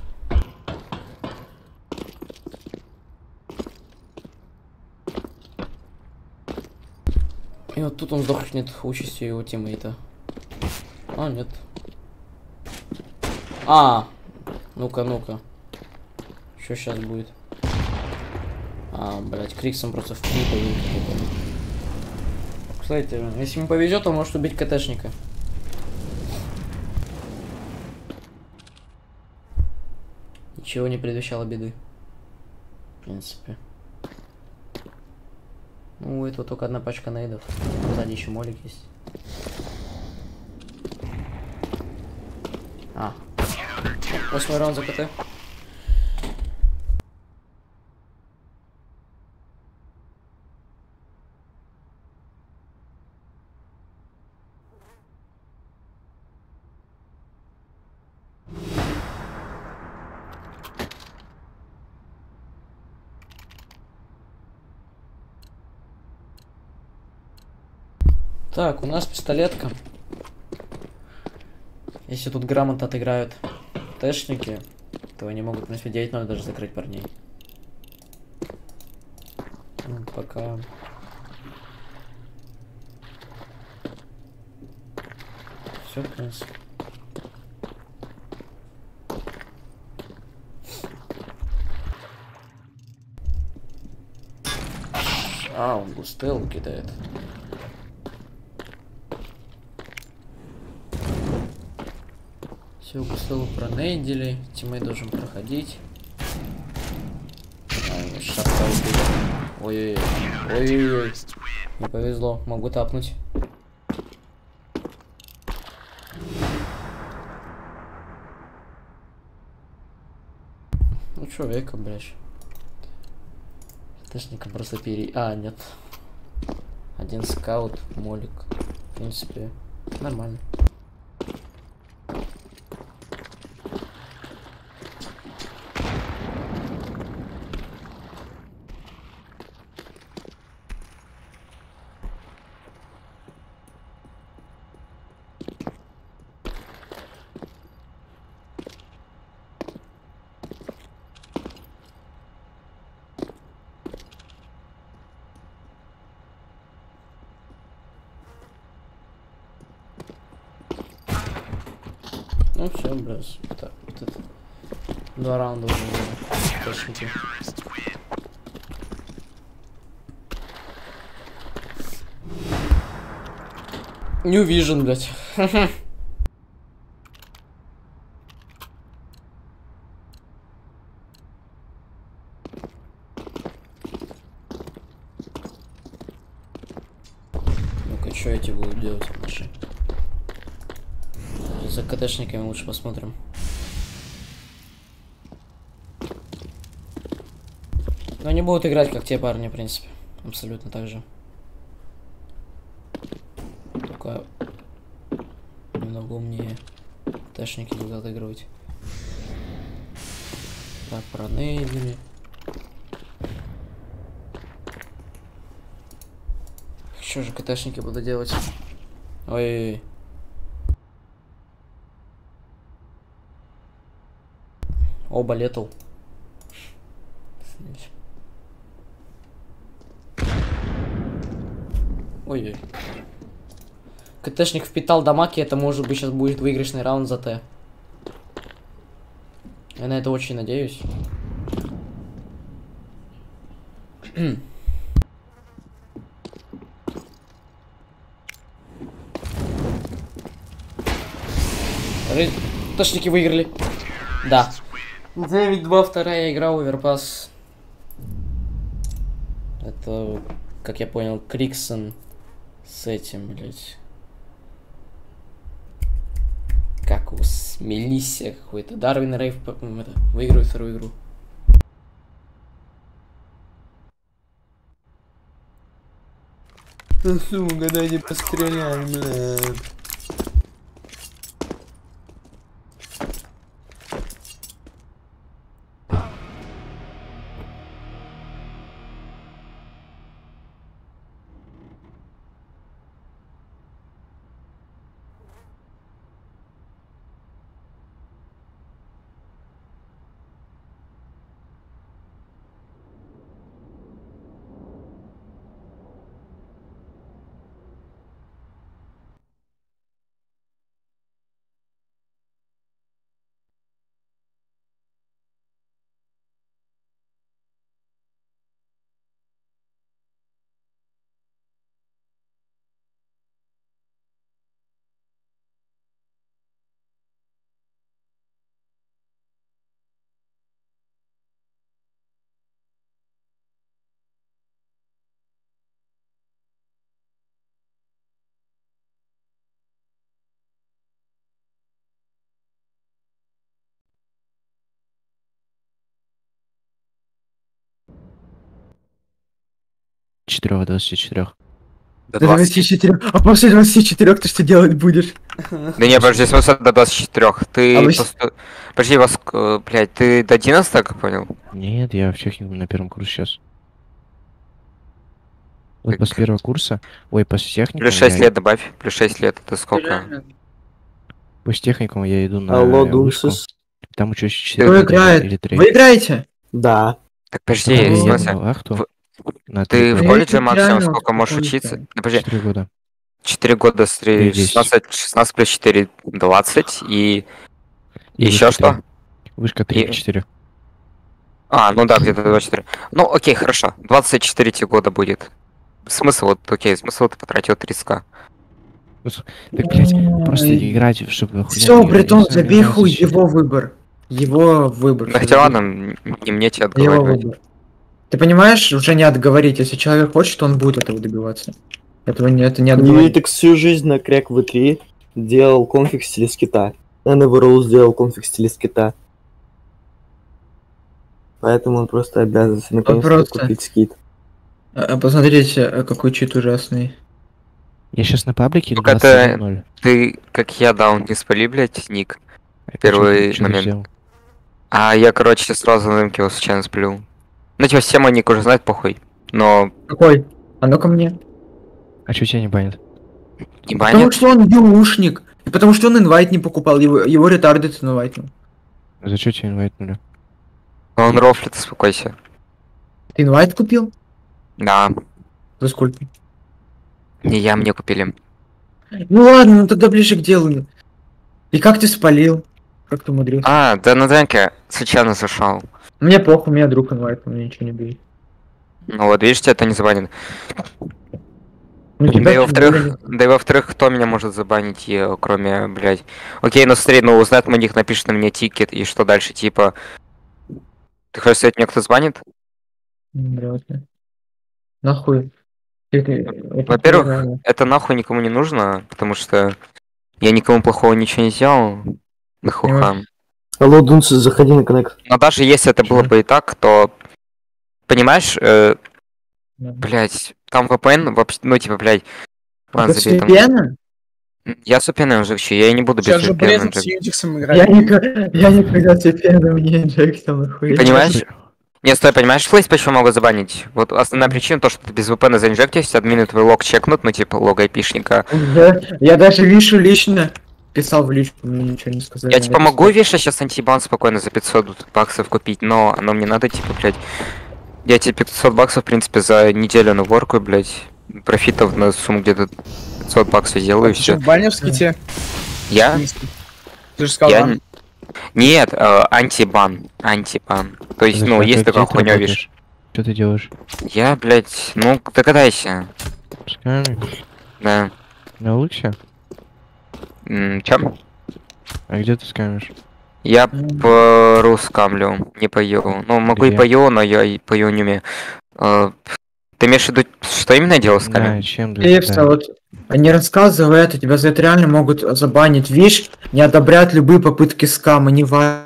И вот тут он сдохнет участью его тиммейта. А, нет. А, ну-ка, ну-ка. Что сейчас будет? А, блять, Криксон просто в клипе. Кстати, если ему повезет, он может убить КТшника. Ничего не предвещало беды. В принципе. Ну, у этого только одна пачка нейдов. Сзади еще молик есть. А. Восьмой раунд за КТ. Так, у нас пистолетка. Если тут грамотно отыграют тэшники, то они могут, в принципе, девять ноль даже закрыть парней. Ну, пока... Все, в принципе. А, он густел кидает. Все, густел пронейдили. Тиммейт должен проходить. А, шапка убили. Ой-ой-ой. Ой-ой-ой. Не повезло. Могу тапнуть. Ну чё, века, блядь. Тэшником просто пере... А, нет. Один скаут, молик. В принципе, нормально. Ну все, блядь. Так, вот это. Два раунда уже было. Тэшники. New Vision, блядь. Ну-ка, что эти будут делать наши? За КТшниками лучше посмотрим. Но они будут играть как те парни, в принципе. Абсолютно так же. Только немного умнее. Тэшники будут отыгрывать. Так, пронейдили. Что же КТшники будут делать? Ой-ой-ой. Оба летал. Ой-ой. КТшник впитал дамаг, и это может быть сейчас будет выигрышный раунд за Т. Я на это очень надеюсь. КТшники выиграли. Да. девять два, вторая игра, оверпас. Это, как я понял, Криксон с этим, блять. Как у с Мелиссия какой-то. Дарвин Рейв это, выигрывает вторую игру. Ну, сука, дайте пострелять, блядь. четыре двадцати четырех. До двадцати четырёх. А после двадцати четырёх ты что делать будешь? Да не, подожди, смысл до двадцати четырёх. Ты А вы... просто... Подожди, вас, блядь, ты до одиннадцати, как понял? Нет, я в технику на первом курсе сейчас. Вот после первого курса, ой, после техникума... Плюс шесть я- лет добавь. Плюс шесть лет, это сколько? После техникума я иду на Алло, вышку. Дунсис. Там учусь четыре Кто года играет? или три. Вы играете? Да. Так подожди, Потом в я еду смысле? на вахту. В- На три Ты в года. колледже Я максимум реально сколько вот можешь такой учиться? знаю. Ну, подожди, Четыре года. четыре года с три, Или десять. шестнадцать, шестнадцать плюс четыре, двадцать, и... И Еще вышка что? три. Вышка три, И- четыре. А, ну да, где-то двадцать четыре. Ну, окей, хорошо. двадцать четыре тебе года будет. Смысл, вот, окей, смысл ты потратил тридцать ка. Так, блядь, просто Ой. играть, чтобы... Все, Бретон, забей хуй, его выбор. Его выбор. Да всё, хотя забей. ладно, не мне тебя Его отговаривать. выбор. Ты понимаешь, уже не отговорить. Если человек хочет, он будет этого добиваться. Этого не, это не отговорить. Нитик всю жизнь на Кряк ви три делал конфиг в стиле скита. эн эв эр у сделал конфиг в стиле скита. Поэтому он просто обязан наконец-то Просто. купить скит. А, а посмотрите, а какой чит ужасный. Я сейчас на паблике Только двадцать один ноль. это... Ты, как я, дал, не спали, блядь, ник. А Первый чё ты- чё ты момент. сделал? А я, короче, сразу на рынке его случайно сплю. Ну, типа, все мои ник уже знают, похуй. Но Какой? А ну-ка мне. А чё тебя не банят? не Потому банят. что он юушник. И потому что он инвайт не покупал. Его, его ретардед инвайтнул. За что тебя инвайтнули? Он рофлит, успокойся. Ты инвайт купил? Да, За сколько? не я, мне купили. Ну ладно, ну тогда ближе к делу. И как ты спалил? Как ты умудрился? А, да на рынке случайно зашел. Мне плохо, у меня друг инвайт, мне ничего не бьет. Ну вот, видишь, тебя это не забанит. Ну, Да тебя и тем во-вторых, да и во-вторых, кто меня может забанить, э, кроме, блядь. Окей, ну смотри, ну узнает мой ник, напишет на мне тикет, и что дальше, типа... Ты хочешь сказать, меня кто забанит? более- Вряд ли. Нахуй. Ты- ты- это Во-первых, нереально. это нахуй никому не нужно, потому что я никому плохого ничего не сделал. Нахуя. Алло, Дунсис, заходи на коннект. Но даже если это было бы и так, то... Понимаешь, э, блядь, там ви пи эн вообще, ну типа, блядь... Ладно, Это забей там. Сюпена? Я с ви пи эн уже вообще, я и не буду без Сейчас же ви пи эн. полезно с Юнитиксом Я, играть. никогда, я никогда Сюпена не инжектил, нахуй. Понимаешь? Не, стой, понимаешь, флейс почему могут забанить? Вот основная причина то, что ты без ви пи эн заинжектишься, админы твой лог чекнут, ну типа лог айпишника. Да, я даже Вишу лично писал в личку, мне ничего не сказали. Я типа могу Виша сейчас антибан спокойно за пятьсот баксов купить, но оно мне надо типа, блядь. Я тебе пятьсот баксов, в принципе, за неделю наворкаю, блядь. Профитов на сумму где-то пятьсот баксов сделаю и Ты что, все. в бане в ските? Я? Ты же сказал, Я... бан. н- Нет, э, антибан. Антибан. То есть, ну, Подожди, а есть ты такая где ты хуйня, работаешь? видишь. Что ты делаешь? Я, блядь, ну, догадайся. Скажи. Да. На улице? М, Чем? А где ты скамишь? Я по скамлю, не пою. Ну, могу и Где? пою, но я и пою не умею. Э, Ты имеешь в виду, что именно я делал с Да, камерой? чем ты Лепса, скамишь? вот не рассказывай это, тебя за это реально могут забанить. Видишь, не одобряют любые попытки скама, не важно.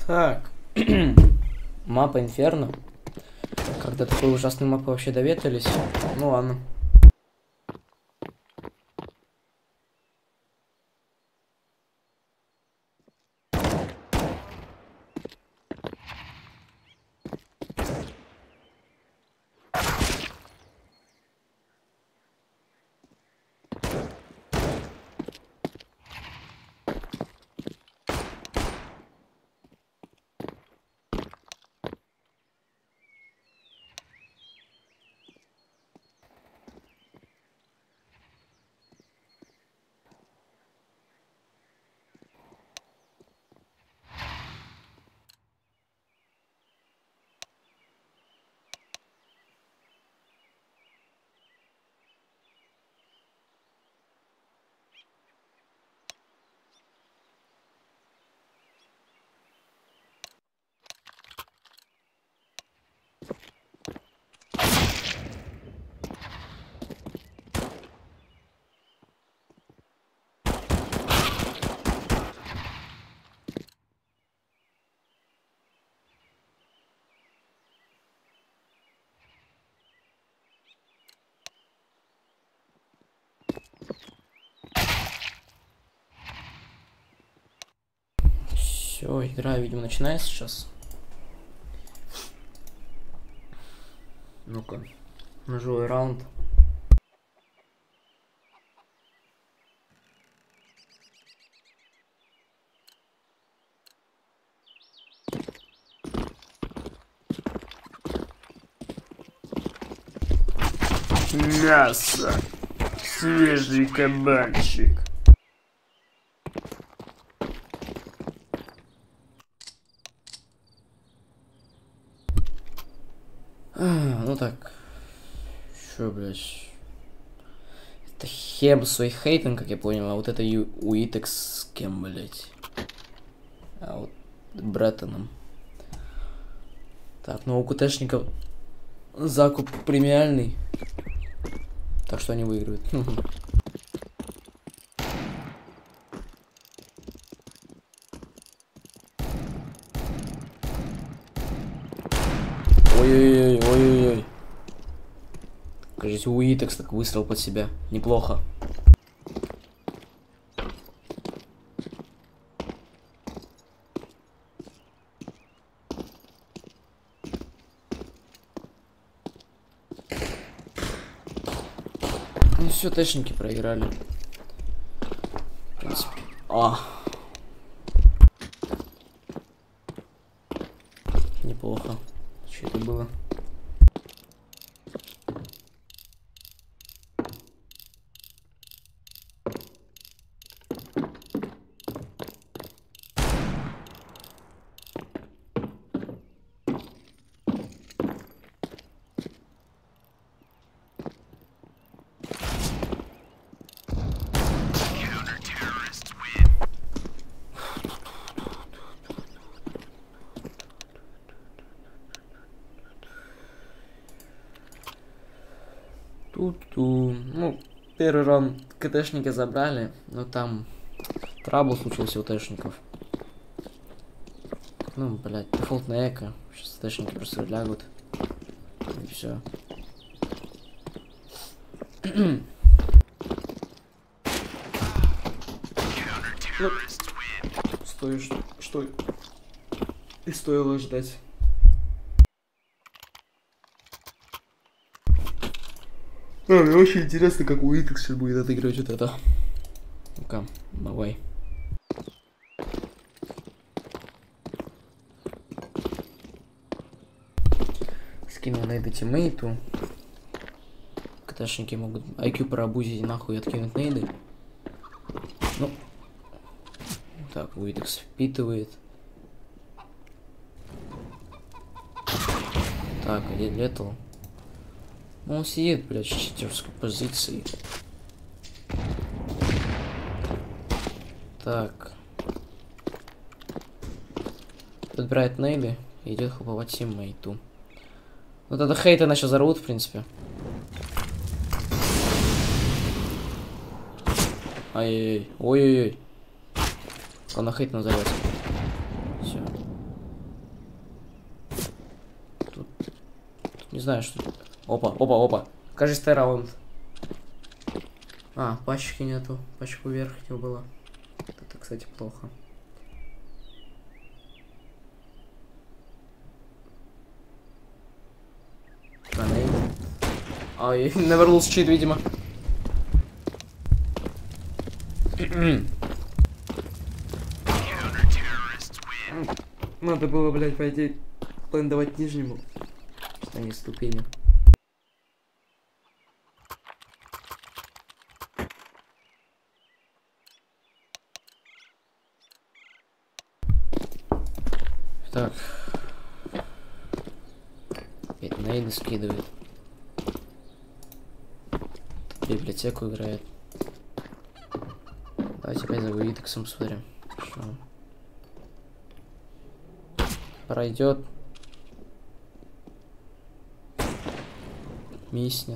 Так. Мапа Инферно. Когда такой ужасный мапы вообще доветались. Ну ладно. Все, игра, видимо, начинается сейчас. Ну-ка, ножевой раунд. Мясо. Свежий кабанчик. А, ну так. Чё, блядь? Это Хем с Хейтом, как я понял, а вот это Уитекс с кем, блядь? А вот Бреттоном. Так, ну у КТшников закуп премиальный. Так что они выиграют. Ой-ой-ой, ой-ой-ой. Кажется, Уитекс так выстрел под себя. Неплохо. Ну все, тэшники проиграли. В принципе. А. Неплохо. Что это было? Ту-ту. Ну, первый раунд КТшники забрали, но там трабл случился у тэшников. Ну, блядь, дефолтная эко. Сейчас тэшники просто лягут. И все. Ну, стоишь, что и стоило ждать. А, мне очень интересно, как Уитекс сейчас будет отыгрывать вот это. Ну-ка, давай. Скинул нейды тиммейту. КТшники могут ай кью проабузить и нахуй откинуть нейды. Ну. Так, Уитекс впитывает. Так, где летал? Ну, он сидит, блядь, в читерской позиции. Так. Подбирает нейды и идет хуповать тиммейту. Вот это хейта начал зарвут, в принципе. Ай-яй-яй. Ой-ой-ой. Он на хейт назовется. Все. Не знаю, что... Опа, опа, опа. Кажется, раунд. А, пачки нету. Пачку верхнего было. Это, кстати, плохо. Гранейд. Ай, Неверлус чит, видимо. Надо было, блядь, пойти плендовать нижнему. А не ступени. Так. Опять нейды скидывает. Тут библиотеку играет. Давайте опять за Витексом посмотрим. Что? Пройдет. Миснет.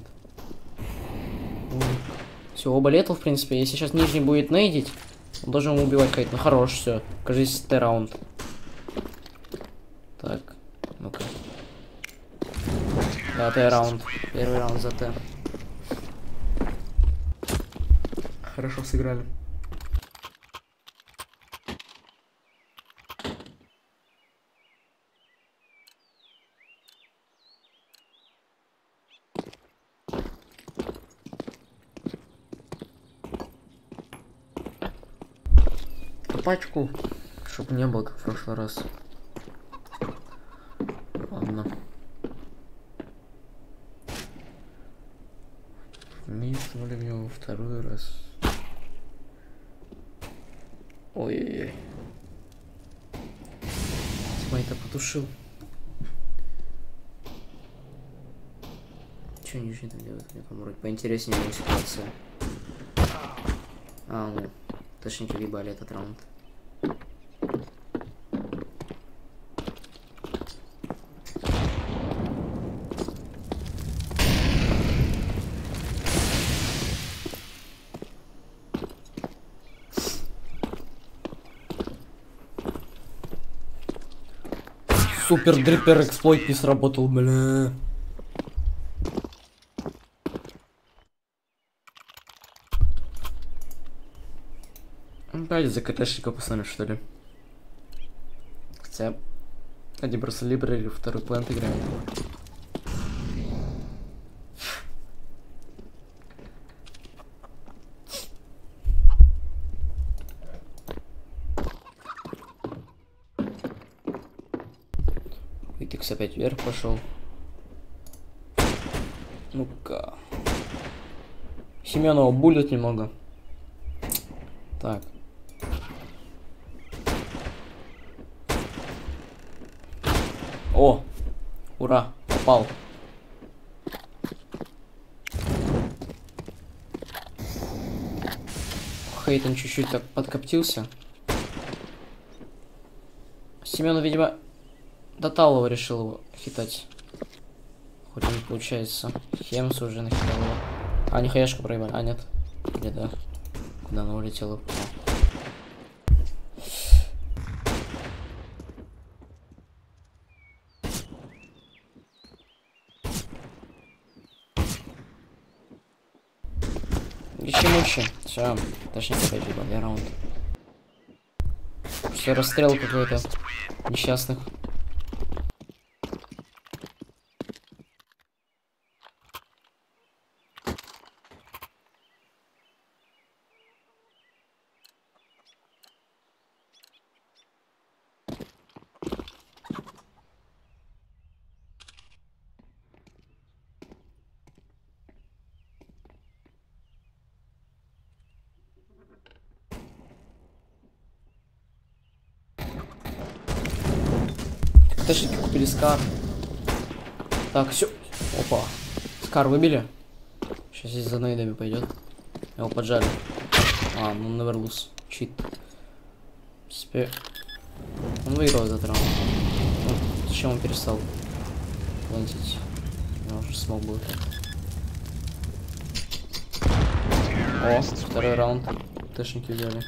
Все, оба летал, в принципе. Если сейчас нижний будет нейдить, он должен его убивать какая-то. Ну хорош, все. Кажись, Т-раунд. Так, ну-ка. Да, Т-раунд. Первый раунд за Т. Хорошо сыграли. Пачку, чтобы не было, как в прошлый раз. Ладно. Миснули в него второй раз. Ой-ой-ой. Тиммейта потушил. Че нижний там делает? Мне там вроде поинтереснее была ситуация. А, ну. Точнее, въебали этот раунд. Супер дриппер эксплойт не сработал, бля. Давайте за КТшника посмотрим, что ли. Хотя... Один просто Либрери, второй плант играет. Витекс опять вверх пошел. Ну-ка. Семенова булит немного. Так. О! Ура! Попал. Хейтон чуть-чуть так подкоптился. Семенов, видимо, до Талова решил его хитать. Хоть не получается. Хемс уже нахитал его. А, не хаяшку проебали. А, нет. Где, да. Куда она улетела? Ищи-мучи. Все, точнее опять ебали раунд. Все, расстрел какой-то несчастных. Тащики купили Скар. Так, все. Опа. Скар выбили. Сейчас здесь за нейдами пойдет. Его поджали. А, ну Неверлус. Чит. В принципе, он выиграл этот раунд. Ну, зачем он перестал плантить? У него уже смог будет. О, второй раунд. Тэшники взяли.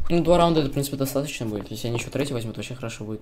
Ну, два раунда это, в принципе, достаточно будет. Если они еще третий возьмут, вообще хорошо будет.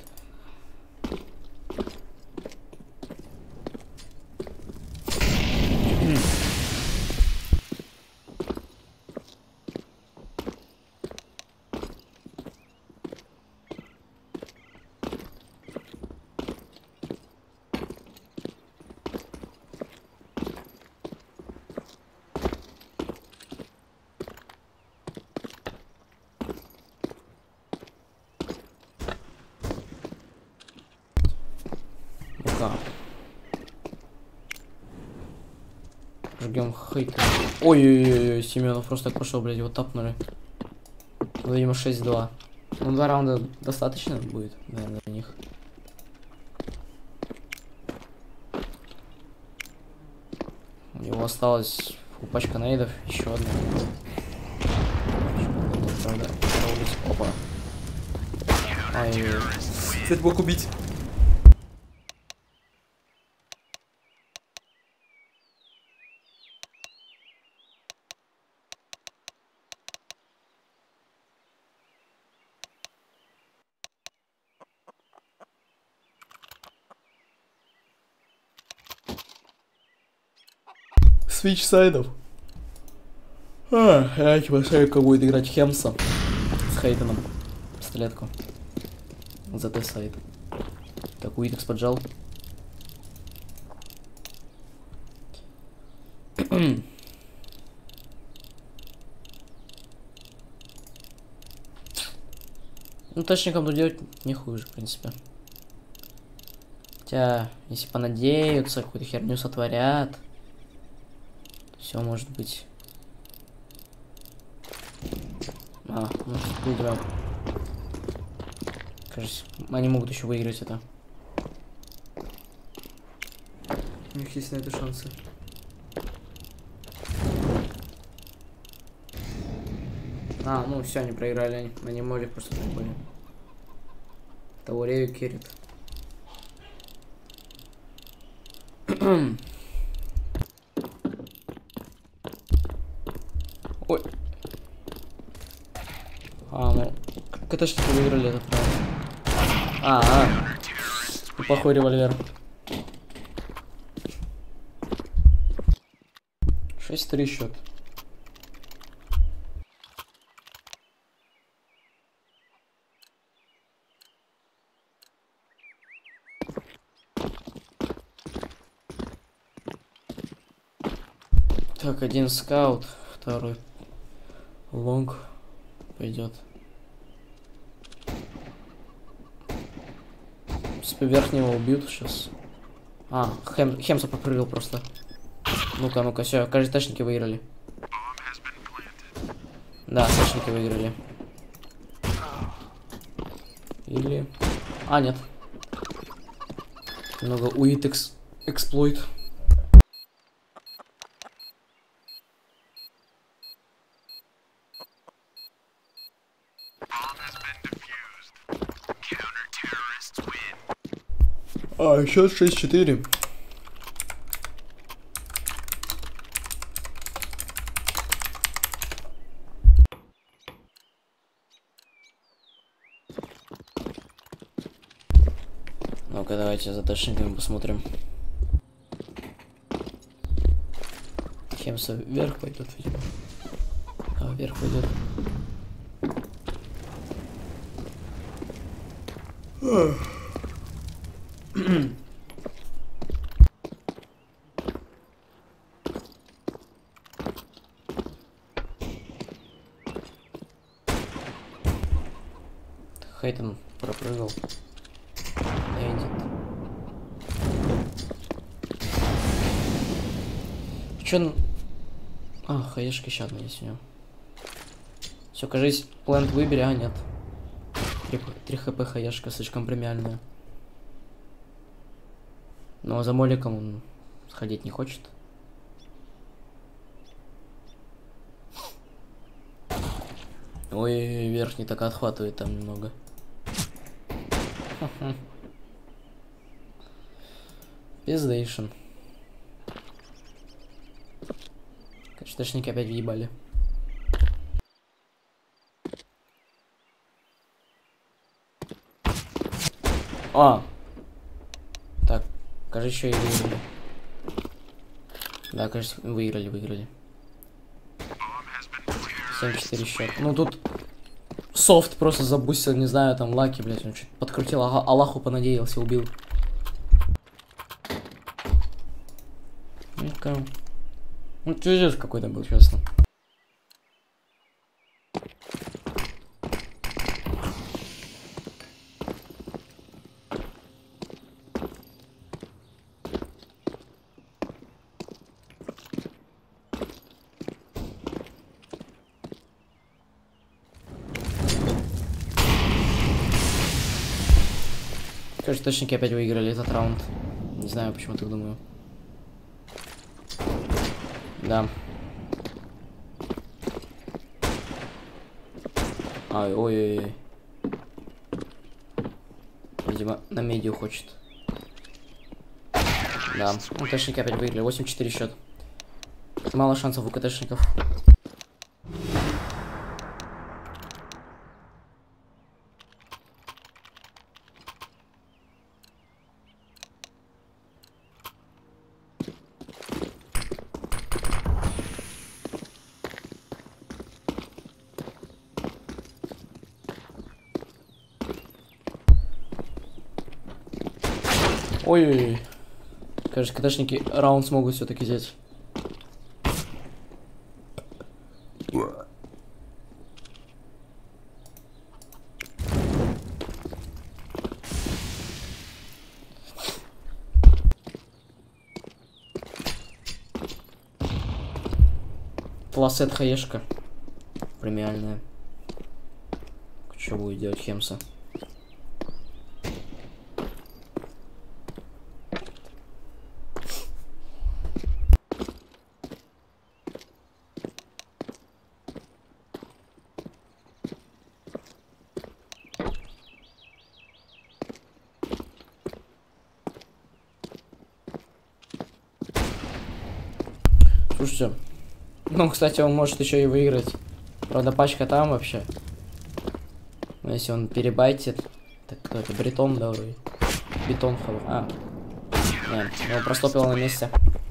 Жгем хейт. Ой-ой-ой, Семенов просто так пошел, блядь, его тапнули. Ну, видимо, шесть-два. Ну, два раунда достаточно будет, наверное, для них. У него осталось пачка нейдов, еще одна. Правда, опа. Ай, Кстати, мог убить. Свич сайдов. А, я посмотрю, как будет играть Хемса с Хейтоном. Пистолетку. За Т сайд. Так, Уитекс поджал. Ну, точником тут делать не хуже, в принципе. Хотя, если понадеются, какую-то херню сотворят, все может быть. А, ну что выиграем. Кажется, они могут еще выиграть это. У них есть на это шансы. А, ну все, они проиграли, они, они молик просто прикольно. Таурею керит. Ой. А, ну, КТшники выиграли этот раунд. А, а. Плохой револьвер. шесть-три счет. Так, один скаут, второй лонг пойдет. С верхнего убьют сейчас. А, Хем, Хемса покрыл просто. Ну-ка, ну-ка, все, кажется, тачники выиграли. Да, тачники выиграли. Или... А, нет. Много уитекс эксплойт. А, счет шесть-четыре. Ну-ка, давайте за тачниками посмотрим. Хемса вверх пойдет, видимо. А, вверх пойдет. Хейтон пропрыгал. Эдит. Чё? А, хаешка еще одна есть у него. Все, кажись, плент выбери, а нет. три хп хаешка слишком премиальная. Но за моликом он сходить не хочет. Ой, верхний так отхватывает там немного. Пиздейшн. КТшники опять въебали. А. Так, кажется, еще и выиграли. Да, кажется, выиграли, выиграли. семь-четыре счет. Ну тут софт просто забустил, не знаю, там лаки, блядь, он что-то подкрутил, ага, Аллаху понадеялся, убил. Ну-ка. Ну, пиздец какой-то был, честно. Кажется, точники опять выиграли этот раунд. Не знаю, почему так думаю. Да. Ай, ой-ой-ой. Видимо, на медиа хочет. Да. Ну, КТшники опять выиграли. восемь-четыре счет. Мало шансов у КТшников. Ой-ой-ой. Кажется, КТшники раунд смогут все-таки взять. Пласет хаешка. Премиальная. Что будет делать Хемса? Слушайте, ну, кстати, он может еще и выиграть. Правда, пачка там вообще. Но если он перебайтит, так кто это? Бритон, да, вроде. Бетон, а. Нет, его простопило на месте.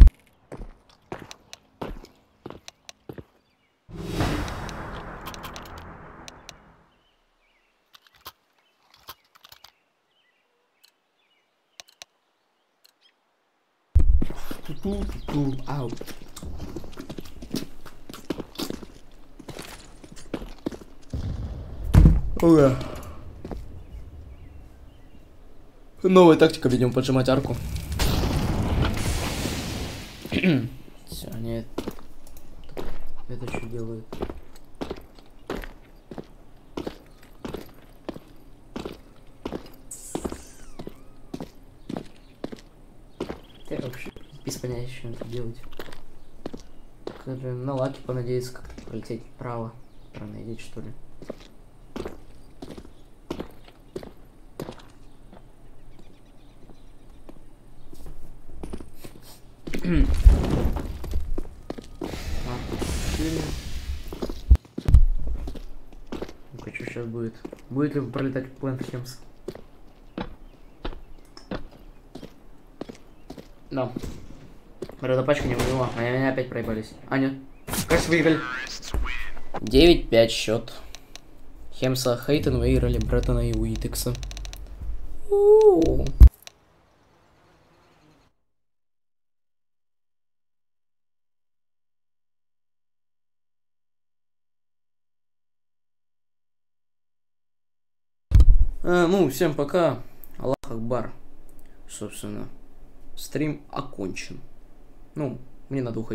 Ту-ту-ту-ту, ау. Ой. Новая тактика, видимо, поджимать арку. Все, нет. Это что делает? Я вообще без понятия, что это делать. Скажи, на лаки понадеяться как-то пролететь вправо. Пронайдеть, что ли. Ну-ка, что сейчас будет? Будет ли пролетать плент Хемс? Да. Родопачка не вывела, а они опять проебались. А, нет. Кажется, выиграли. девять пять счет. Хемса, Хейтен выиграли, Бреттона и Уитекса. У-у-у. А, ну, всем пока. Аллах Акбар. Собственно, стрим окончен. Ну, мне надо уходить.